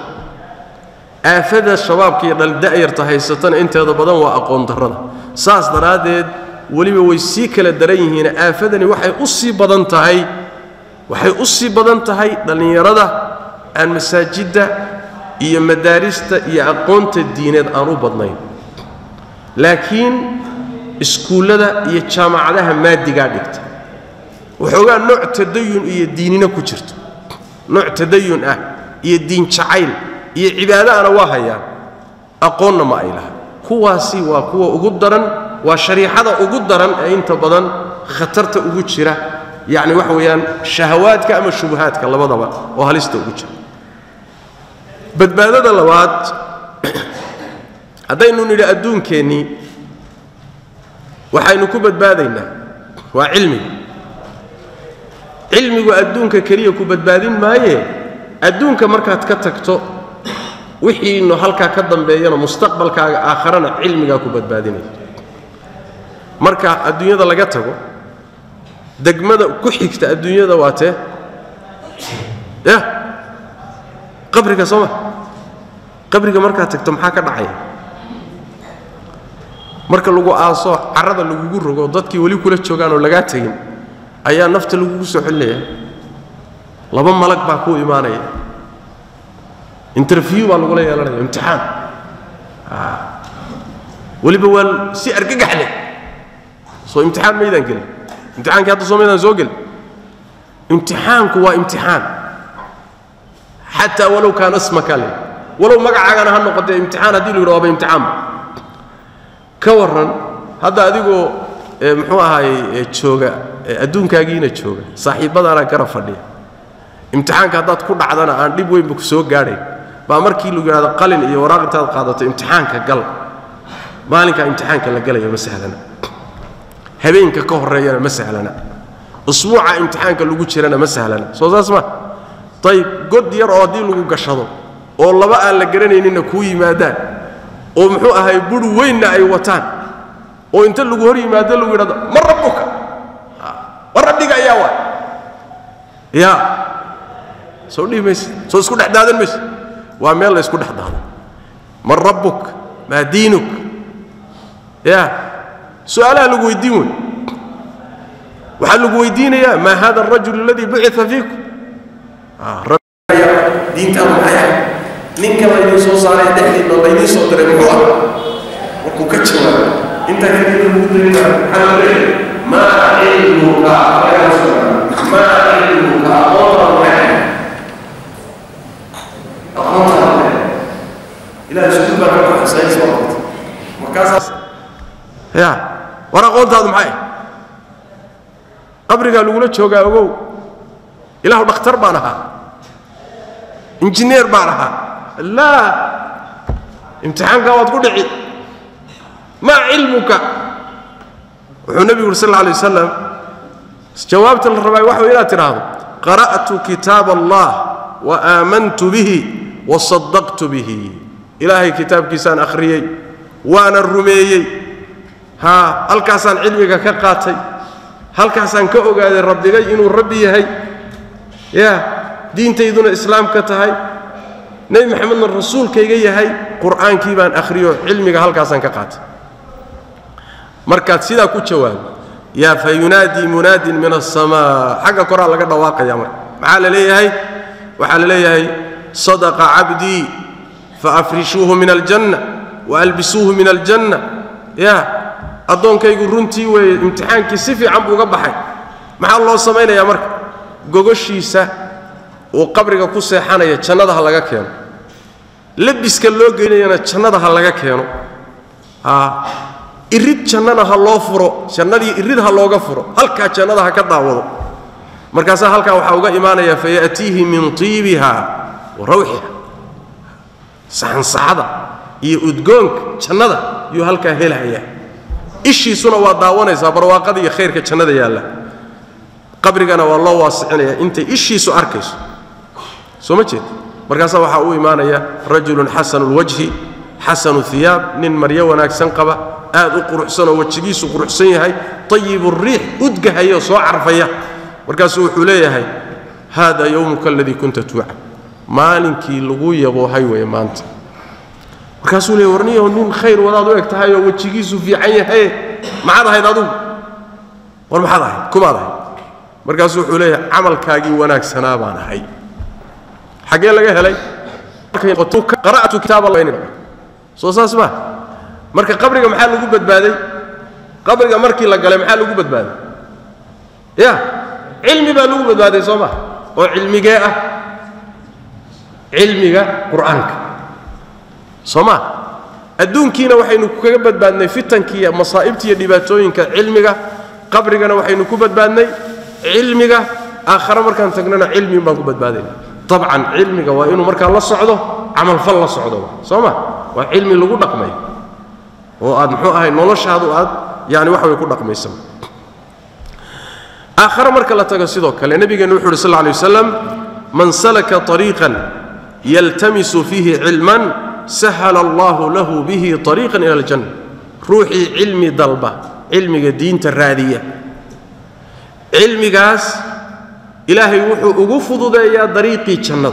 aafada shabaabka iyo dhalda'yarta haysatana inteeda badan waa aqoon darrada saas daraaddeed weliba way sii kala daran yihiin aafadani waxay u sii badan tahay waxay u sii badan tahay dhalinyarada aan masaajidda iyo madaarista iyo aqoonta diineed aan u badnayn laakiin iskuullada iyo jaamacadaha maadigaa dhigta waxoogaa nooc tadayun iyo diinina ku jirto nooc tadayun ah iyo diin jacayl iyo cibaadana waa hayaan aqoonna ma ay laha kuwaasi waa kuwa ugu daran waa shariixada ugu daran ee inta badan khatarta ugu jira يعني waxa weeyaan shahawaadka ama shubahaadka labadaba oo halista ugu jira badbaadada labaad hadaynu nidhi adduunkeeni waxaynu ku badbaadaynaa waa cilmiga cilmigu adduunka kaliya ku badbaadin maaye adduunka markaad ka tagto wixii no halka ka dambeeyana mustaqbalkaaga aakhirana cilmiga ku badbaadinaya marka adduunyada laga tago degmada ku xigta adduunyada waate ya qabriga soma qabriga marka tagto maxaa ka dhacay marka lagu aaso carrada lagu rogo dadkii wali kula joogan oo laga tagin ayaa nafta lagu soo xilnaya laba malag baa ku iimaanaya interview baa lagu leeyahay imtixaan ah wali bawal si argagax leh soo imtixaan meedan galay imtixaanka hadda soo meedan soo gal imtixaanku waa imtixaan hatta walaw kana ismaka leh walaw magacaaga ha noqotay imtixaan hadii lagu rabo imtixaan ka waran hadda adigoo muxuu ahaay jooga adduunkaagiina jooga saaxiibadana garab fadhiya imtixaanka hadaad ku dhacdana aan dib weyn ku soo gaaray ba markii lagu yiraahdo qalin iyo waraaq intaad qaadato imtixaanka gal maalinka imtixaanka la galayo ma sahlana habeenka ka horeeyana ma sahlana usbuuca imtixaanka lagu jirana ma sahlana soo saas ma tayib god yar oo hadii lagu gashado oo laba aan la garanaynin ku yimaadaan oo muxuu ahay bud weyn ay wataan oo inta lagu hor yimaado lagu yiraahdo mar rabbuka waradiga ayaa waa ya soo dhimays soo isku dhaxdaadan mis waa meel la isku dhaxdaado mar rabbuk ma diinuk ya su'aalaha lagu weydiin waxa lagu weydiinaya ma hada ar-rajul alladhi bu'itha fiikum ah rabbiya diinta maxay ninka la idin soo saaray dhexdiina la idin soo diray muxuu wuxuu ka jawaab inta kadib lagu diray xalay ma ilmuka ya rasul ma ilmuka qawlan إلى شكل ما كان حسين صوت مكاسس يا ورا قلت هذا معي قبرك الأولى شوقة أبو إله دكتور بانها إنجنير بانها لا امتحان قاوت قد عيد ما علمك والنبي صلى الله عليه وسلم جوابت الرباعي وحو إلى تراه قرأت كتاب الله وآمنت به وصدقت به إلهي كتاب كيسان أخريي وأنا الرميي ها هل كاسان علمك كقاتي هل كاسان كأوغاد الرب دي إنو الربي هي يا دين تيدون الإسلام كتهي نبي محمد الرسول كي جاي هي قرآن كيبان أخريو علمك هل كاسان كقاتي مركات سيدا كوتشوان يا فينادي مناد من السماء حق قرآن لقد واقع يا مر معال لي هي وحال لي هي صدق عبدي فأفرشوه من الجنة وألبسوه من الجنة يا أدون كي يقولونتي وامتحان كسيفي عم بوقبحي مع الله سمينا يا مرك جوجوشيسا وقبرك كوسة حنا يتشنده هلا كيانو لبس كلو جينا يتشنده هلا كيانو آه إريد شنده هلا فرو شنده إريد هلا جفرو هل كشنده هكذا وضو مركزها هل كوحوجا إيمانيا فيأتيه من طيبها وروحها saxan saxada iyo udgoonka jannada iyo halka helaya ishiisuna waa daawanaysa barwaaqada iyo khayrka jannada yaala qabrigana waa loo waasicinaya inta ishiisu arkayso soo ma jeed markaas waxa uu iimaanaya rajulun hasanul wajhi hasanu thiyab nin marya wanaagsan qaba aad u quruxsan oo wajigiisu quruxsan yahay tayyibur riih udgahayo soo carfaya markaas wuxuu leeyahay hada yawmuka alladhi kunta tu'ad maalinkii lagu yabo hay way maanta markaasuu leeyahay warniyo nin khayr wadaad u egtahay oo wajigiisu fiican yahay maxaad ahayd adigu war maxaad ahayd kumaad ahayd markaasuu wuxuu leeyahay camalkaagii wanaagsanaa baan ahay xagee laga helay markay qoto qara'tu kitaab Allah inay soo saasba marka qabriga maxaa lagu badbaaday qabriga markii la galay maxaa lagu badbaaday ya cilmi baa lagu badbaaday soo ma oo cilmigee ah علمك قرآنك سما الدونكينا وحين كوكب بدباني فتنكي مصائبتي ديباتوينك علمك قبرنا وحين كوكب بدباني علمك آخر مركان تقننا علمي ما كوكب بدباني طبعا علمك وإنه مركان الله صعده عمل فالله صعده سما وعلمي اللي قد نقمي وآد محوها هاي نولش هذا وآد يعني وحو يكون نقمي سما آخر مركان الله تقصده لأن نبي نوح صلى الله عليه وسلم من سلك طريقا يلتمس فيه علما سهل الله له به طريقا إلى الجنة روحي علمي ضلبة علمي دين الرادية علمي قاس إلهي وحو أقفض ذا يا طريقي جنة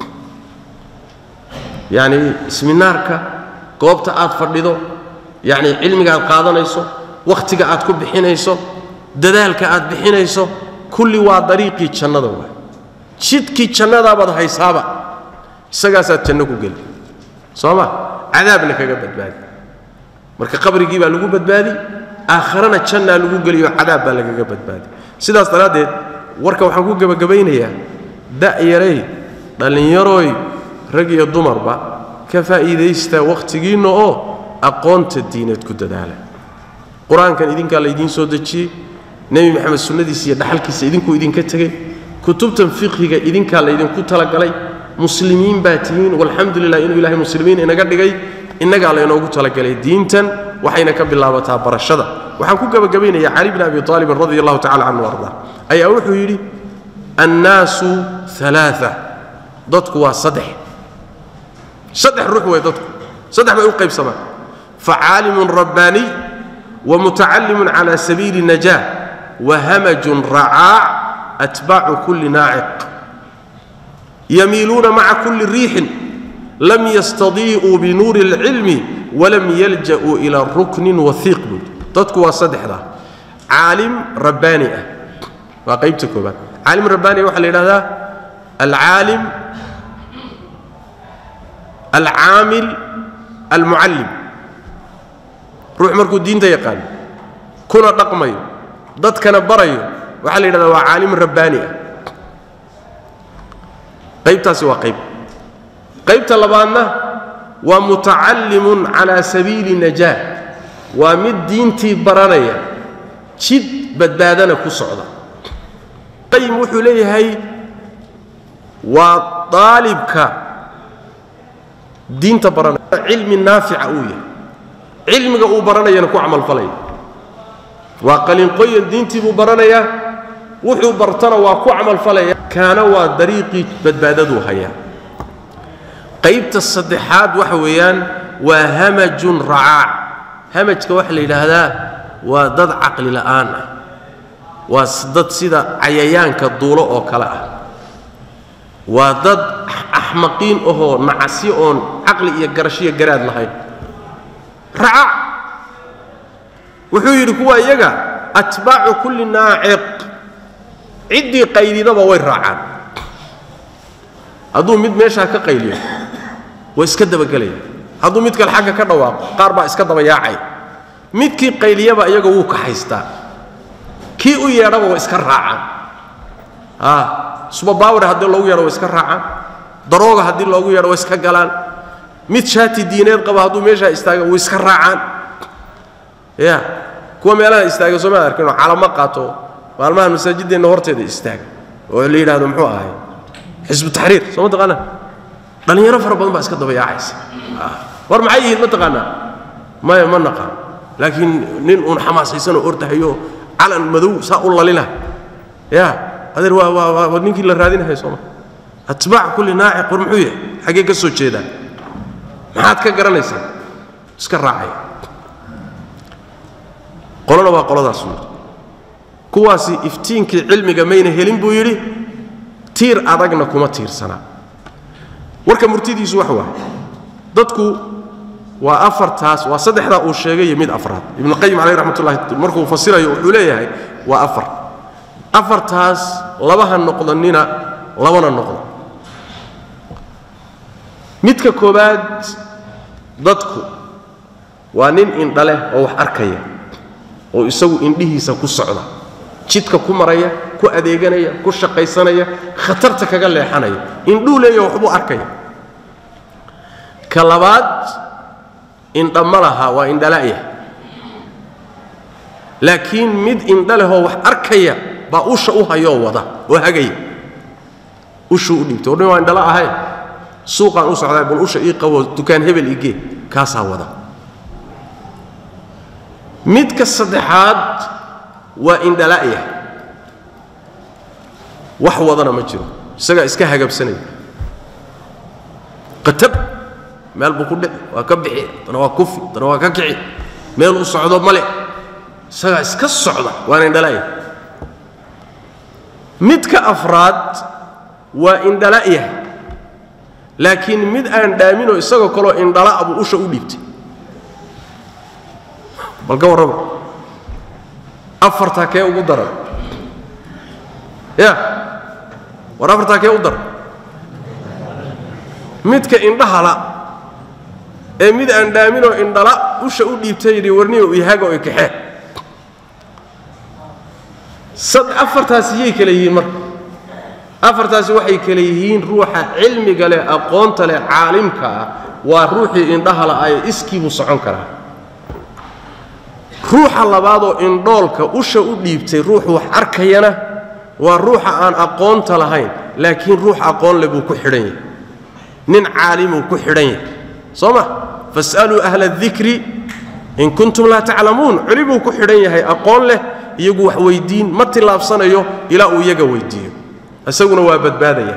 يعني اسم النارك قوبت آت فردو يعني علمي قاس قادنا يسو وقتك آت كب بحين يسو دذالك آت بحين يسو كل وا طريقي جنة شدكي جنة بعد حسابه isagaasaad janno ku geli soo ma cadaabna kaga badbaadi marka qabrigii baa lagu badbaadi aakhirana janna lagu geliyo cadaab baa lagaga badbaadi sidaas daraadeed warka waxaan ku gabagabaynayaa da'yaray dhalinyaroy rag iyo dumarba ka faa'iideysta waqtigiina oo aqoonta diineed ku dadaala quraankan idinka la idin soo dajiyay nabi maxamed sunnadiisa iyo dhaxalkiisa idinku idinka tagay kutubtan fiqhiga idinka la idinku tala galay مسلمين باتين والحمد لله إنه إله مسلمين إن قد جاي إن قال إنه قلت لك دينتن waxayna ka bilaabataa barashada waxaan ku gabagabaynayaa cali ibn abi talib radiyallahu ta'ala anhu warda ayaa wuxuu yiri annaasu thalatha dadku waa saddex saddex ruux way dadku saddex bay u qaybsamaan fa'alimun rabbani wa muta'allimun ala sabili najah wa hamajun ra'a' atba'u kulli na'iq yamiluna ma'a kulli rihin lam yastadi'u bi nuri al-'ilmi wa lam yalja'u ila ruknin wathiq dadku waa saddexda عالم رباني وقيبت كوبان عالم رباني waxa la yiraahdaa العالم العامل المعلم روح markuu diinta yaqaan kuna dhaqmayo dadkana barayo waxa la yiraahdaa waa عالم رباني qaybtaasi waa qayb qaybta labaadna waa muta'allimun ala sabili najah waa mid diintii baranaya jid badbaadana ku socda qayb wuxuu leeyahay waa talibka diinta baranaya cilmi naafica uu yahay cilmiga uu baranayana ku amal falay waa qalin qoyan diintii buu baranaya wuxuu bartana waa ku amal falay kaana waa dariiqi badbaadadu haya qaybta saddexaad waxa weeyaan waa hamajun ra'a' hamajka waxa la yiraahdaa waa dad aqli la'aan ah waa dad sida cayayaanka duulo oo kala ah waa dad ahmaqiin oo nacasi oo aqli iyo garashiyo garaad lahayn ra'a' wuxuu yiri kuwa iyaga atba'u kulli na'iq cidii qaydidaba way raacaan haduu mid meesha ka qayliyo way iska daba galay haduu mid kale xagga ka dhawaaqo qaar baa iska daba yaacay midkii qayliyaba iyaga wuu ka haystaa kii u yeedhaba way iska raacaan ah suba baawr hadii loogu yeedho way iska raacaan darooga hadii loogu yeedho way iska galaan mid shaati diineed qaba haduu meesha istaago way iska raacaan ya kuwa meelaha istaaga soo ma arkin calama qaato maalmaha masaajiddeena horteeda istaaga oo la yiraahdo muxuu ahay xisb tahriir soo ma taqaana dhalinyaro fara badan baa iska daba yaacaysa war maxay yihiin ma taqaana ma ma naqaan laakiin nin uun xamaasaysan oo ordahayo calan madow saa u lalina ya adeer waa waa ninkii la raadinahay soo ma atbaac kulli naa'iq war muxuu yahay xagee ka soo jeedaa maxaad ka garanaysaa iska raacay qolana waa qoladaas kuwaasi iftiinkii cilmiga mayna helin buu yiri tiir adagna kuma tiirsana warka murtidiisu wax waa dadku waa afartaas waa saddexda uu sheegay mid afraad ibn qayyim alayhi rahmatullah markuu fasirayo wuxuu leeyahay waa afar afartaas labaha noqdanina labana noqdo midka koobaad dadku waa nin indhale oo wax arkaya oo isagu indhihiisa ku socda jidka ku maraya ku adeeganaya ku shaqaysanaya khatarta kaga leexanaya indhuu leeyahay waxbu arkaya kalabaad indhamalaha waa indhalaya laakiin mid indhaleho wax arkaya ba usha u hayo wada oo hagaya ushu u dhigto oo waa indhala ahay suuqan u socdaa bal usha ii qabo dukaan hebel ige kaasa wada midka saddexaad waa indhalaya wax wadana ma jiro isaga iska hagabsanay qatab meel buu ku dhig waa ka bixi tana waa kufi tana waa ka kici meel u socdo male isaga iska socda waa indhalaya midka afraad waa indhalaya laakiin mid aan dhaamino isaga kale indhala abu usha u dhibtay balka warraba afarta kee ugu daran ya war afarta kee u daran midka indhahala ee mid aan dhaamino indhala usha u dhiibtay yiri warniyo iyaga oo kaxe sad afartaas yey kale yihiin mar afartaas waxay kale yihiin ruuxa cilmiga leh aqoonta leh caalimka waa ruuxii indhahala ay iskiibu socon karaa ruuxa labaad oo indhoolka usha u dhiibtay ruux wax arkayana waa ruuxa aan aqoonta lahayn laakiin ruux aqoon leh buu ku xidhan yahay nin caalim uu ku xidhan yahay sooma fasalu ahla dhikri in kuntum la ta'lamuun culibu ku xidhan yahay aqoon leh iyagu wax weydiin ma tilaabsanayo ilaa uu iyaga weydiiyo asaguna waa badbaadaya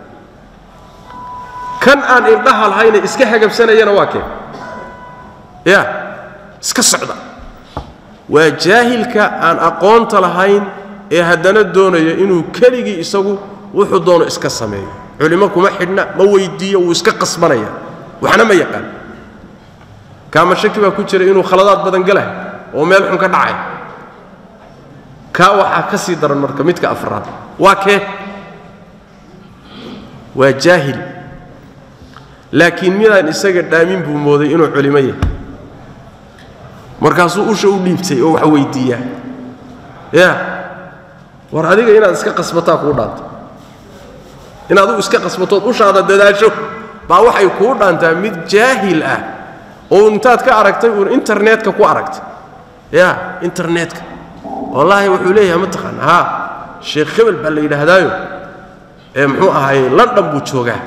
kan aan indhaha lahayna iska hagabsanayana waa kee ya iska socda waa jaahilka aan aqoonta lahayn ee haddana doonaya inuu keligii isagu wuxuu doono iska sameeyo culimo kuma xidhna ma weydiiyo uu iska qasbanaya waxna ma yaqaan kaama shaki baa ku jira inuu khaladaad badan galay oo meel xun ka dhacay ka waxa ka sii daran marka midka afraad waa kee waa jaahil laakiin midaan isaga dhaamin buu mooday inuu culimo yahay markaasuu usha u dhiibtay oo wax weydiiyaa ya war adiga inaad iska qasbataa kuu dhaanta inaad u iska qasbatood ushaada dadaasho baa waxay kuu dhaantaa mid jaahil ah oo intaad ka aragtay uu internetka ku aragtay ya internetka wallahi wuxuu leeyahay ma taqaan ha sheekh khibal baa la yidhaahdaayo ee muxuu ahaay London buu joogaa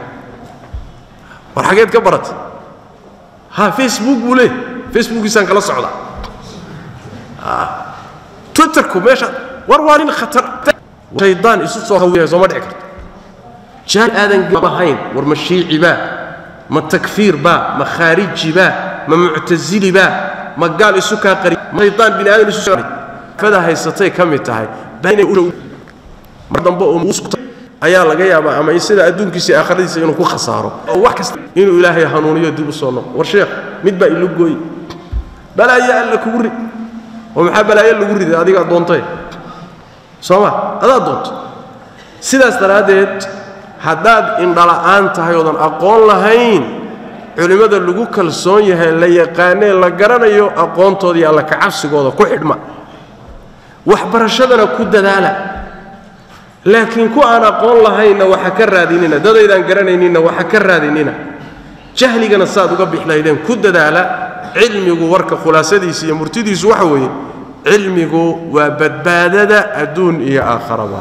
war xageed ka baratay ha Facebook buu leeyahay Facebook isaan kala socda ah Twitter ku meesha war waarin khatar shaydaan isu soo hawiyay soo ma dhici karto jaan aadan gabahayn war ma shiici ba ma takfiir ba ma khariji ba ma mu'tazili ba ma gaal isu ka qari shaydaan bin aadan isu soo fada haysatay kamid tahay baynay u madamba oo musqta ayaa laga yaabaa ama sida adduunkiisa aakhiradiisa inuu ku khasaaro oo wax kasta inuu ilaahay hanuuniyo dib u soo noqo war sheekh mid ba ilu gooy balaaya alla kugu rid oo maxaa balaaya lagu riday adiga doontay sooma adaa doonto sidaas daraadeed haddaad indhala'aan tahay oodan aqoon lahayn culimada lagu kalsoon yahay la yaqaanee la garanayo aqoontoodii alla ka cabsigooda ku xidhma waxbarashadana ku dadaala laakiin ku aan aqoon lahayna waxa ka raadinina dadaydaan garanaynina waxa ka raadinina jahligana saad uga bixlaydeen ku dadaala cilmigu warka khulaasadiisa iyo murtidiisu waxa weeye cilmigu waa badbaadada adduun iyo aakhiraba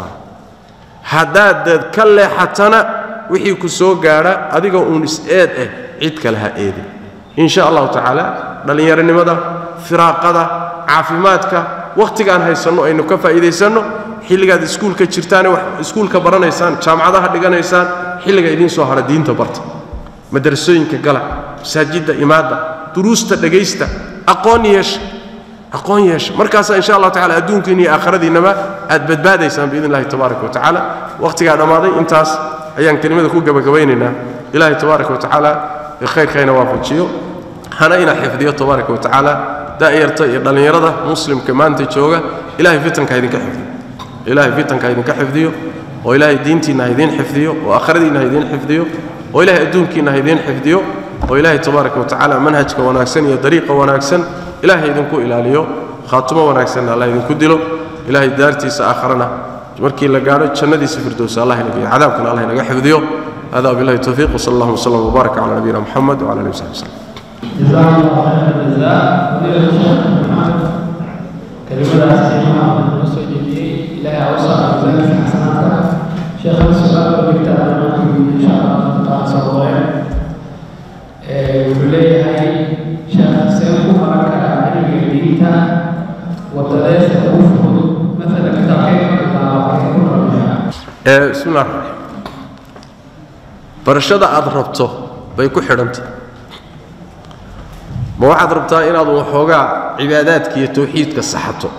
haddaad ka leexatana wixii ku soo gaara adiga uun is-eed eh cid kale ha eedi insha allahu tacaala dhalinyaronimada firaaqada caafimaadka waqtigaan haysanno aynu ka faa'iidaysanno xilligaad iskuulka jirtaan wax iskuulka baranaysaan jaamacadaha dhiganaysaan xilliga idin soo hara diinta barta madrasooyinka gala masaajidda imaada duruusta dhagaysta aqoon yeesh aqoon yeesh markaas insha Allah taala adduunkiina iyo aakhiradiinaba aad badbaadaysaan biidin Allah tabaaraka wa taala waqtiga dhamaaday intaas ayaan kelimada ku gabagabaynaynaa ilaahay tabaaraka wa taala khayr khayna waafajiyo hana ina xifdiyo tabaaraka wa taala daa'irta iyo dhalinyarada muslimka maanta jooga ilaahay fitanka idinka xifdiyo ilaahay fitanka idinka xifdiyo oo ilaahay diintiina idin xifdiyo oo aakhiradiina idin xifdiyo oo ilaahay adduunkiina idin xifdiyo oo ilaahay tabaaraka wa taala manhajka wanaagsan iyo dariiqa wanaagsan ilaahay idinku ilaaliyo khaatimo wanaagsan Allah idinku dilo ilaahay daartiisa aakhirana markii la gaaro jannadiisa firdaws Allah inaga cadaabkana Allah inaga xifdiyo hada billahi tawfiiq sallallahu alayhi wa sallam wa baraka ala nabiyina muhammad wa ala alihi wa sahbihi جزاك الله خير الجزاء فضيلة الشيخ محمد كلمة أسئلة من مسجد إلى أوسع ميزان حسناتك شيخ السؤال والكتاب إن شاء الله تعالى صوره ولي هاي شيخ سيكون بركة علم الدينتا وتدرس توفر مثلا كتابين بسم الله الرحمن الرحيم برشاد أضربته بيكون حرمته ما واحد ربطا إن هذا وحوجا عباداتك توحيدك صحته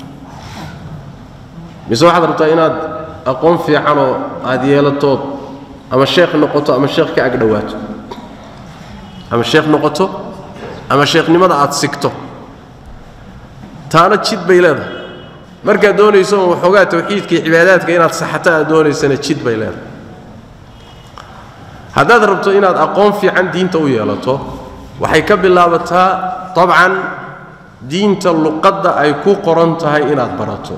بس واحد ربطا إن هذا أقوم في عنو هذه الطوط أما الشيخ نقطة أما الشيخ كأقدوات أما الشيخ نقطة أما الشيخ لماذا أتسكته تانا تشيد بيلاده مركا دوني يسمى وحوجا توحيدك عباداتك إن صحتها دوني سنة تشيد بيلاده هذا ربطا إن هذا أقوم في عن دين تويالته waxay ka bilaabataa طبعا diinta luqadda ay ku qoran tahay inaad barato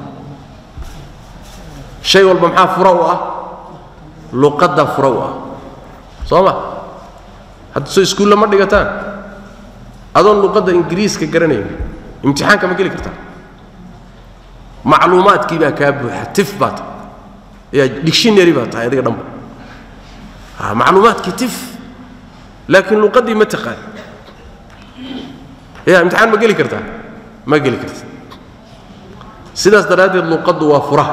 shay walba maxaa furo u ah luqadda furo u ah sooma hadda soo iskuul lama dhigataan adoon luqadda ingiriiska garanayn imtixaanka ma geli kartaa macluumaadkii baa kaa buuxa tif baad ya dictionary baad tahay adiga dhanba macluumaadkii tif laakiin luqaddii ma taqaan يا امتحان ما قلي كرتا ما قلي كرتا سيداس درادي اللقد وافره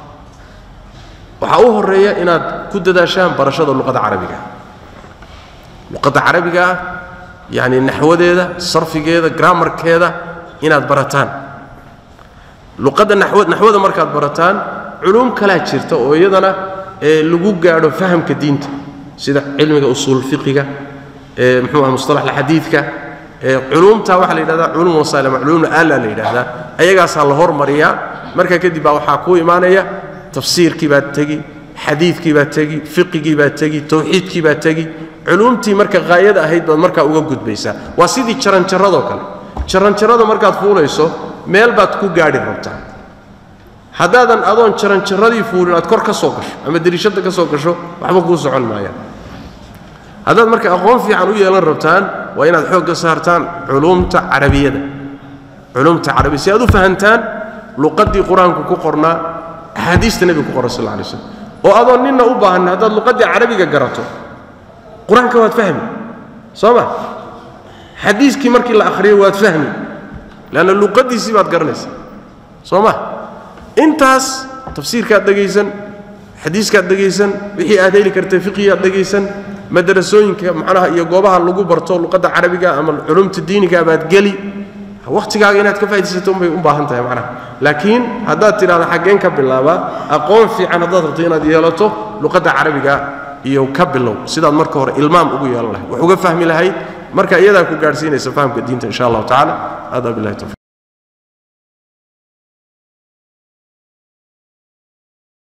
وحاوه الرئيه إناد كد داشان برشاد اللغة العربية اللغة العربية يعني النحو ده الصرف كذا جرامر كذا إناد برتان لغة النحو نحو ده مركز برتان علوم كلا تشرته ويدنا لجوج قاعد فهم كدين سيدا علم أصول الفقه محمد مصطلح الحديث ك علوم تاوح اللي هذا علوم وصالة علوم آلة اللي هذا أي جالس على الهور مريا مركز كدي باو حكوا إيمانية تفسير كيبات تجي حديث كيبات تجي فقه كيبات تجي توحيد كيبات تجي علومتي مركز غاية أهيد مركز وجود بيسا وسيدي شرن شرده كله شرن شرده مركز فوله يسوع ميل بتكو قاعد الربطان هذا أظن شرن شردي فول أذكر كسوكر أما دريشة كسوكر شو وحبك وصع المايا هذا مركز أقوم في عنوية للربطان وين الحوق صارتان علوم عربية ده. علوم عربية سيادو فهمتان لقدي قرآن كو قرنا حديث النبي كو صلى الله عليه وسلم وأظن إن أوبا أن هذا لقدي عربي قرأته قرآن كواد فهمي صبا حديث كي مركي الآخرين واد فهمي لأن لقدي سيبات قرنس صبا انتاس تفسير كاد دقيسن حديث كاد دقيسن وحي آديلي كرتفقي كاد دقيسن مدرسوين معناها يقوبها اللقو برطول لقد عربية أما علوم الدين كابات قلي وقت كاغ إناد كفاية ستون بي أمباهنتها معناها لكن هذا ترى حقين كبلابا أقوم في عنادات رطينا ديالته لقد عربية يو كبلو سيداد مركور إلمام أبو يالله وحقا فهمي لهاي مركا إيادا كو قارسين يسفهم كدينة إن شاء الله تعالى هذا بالله توفيق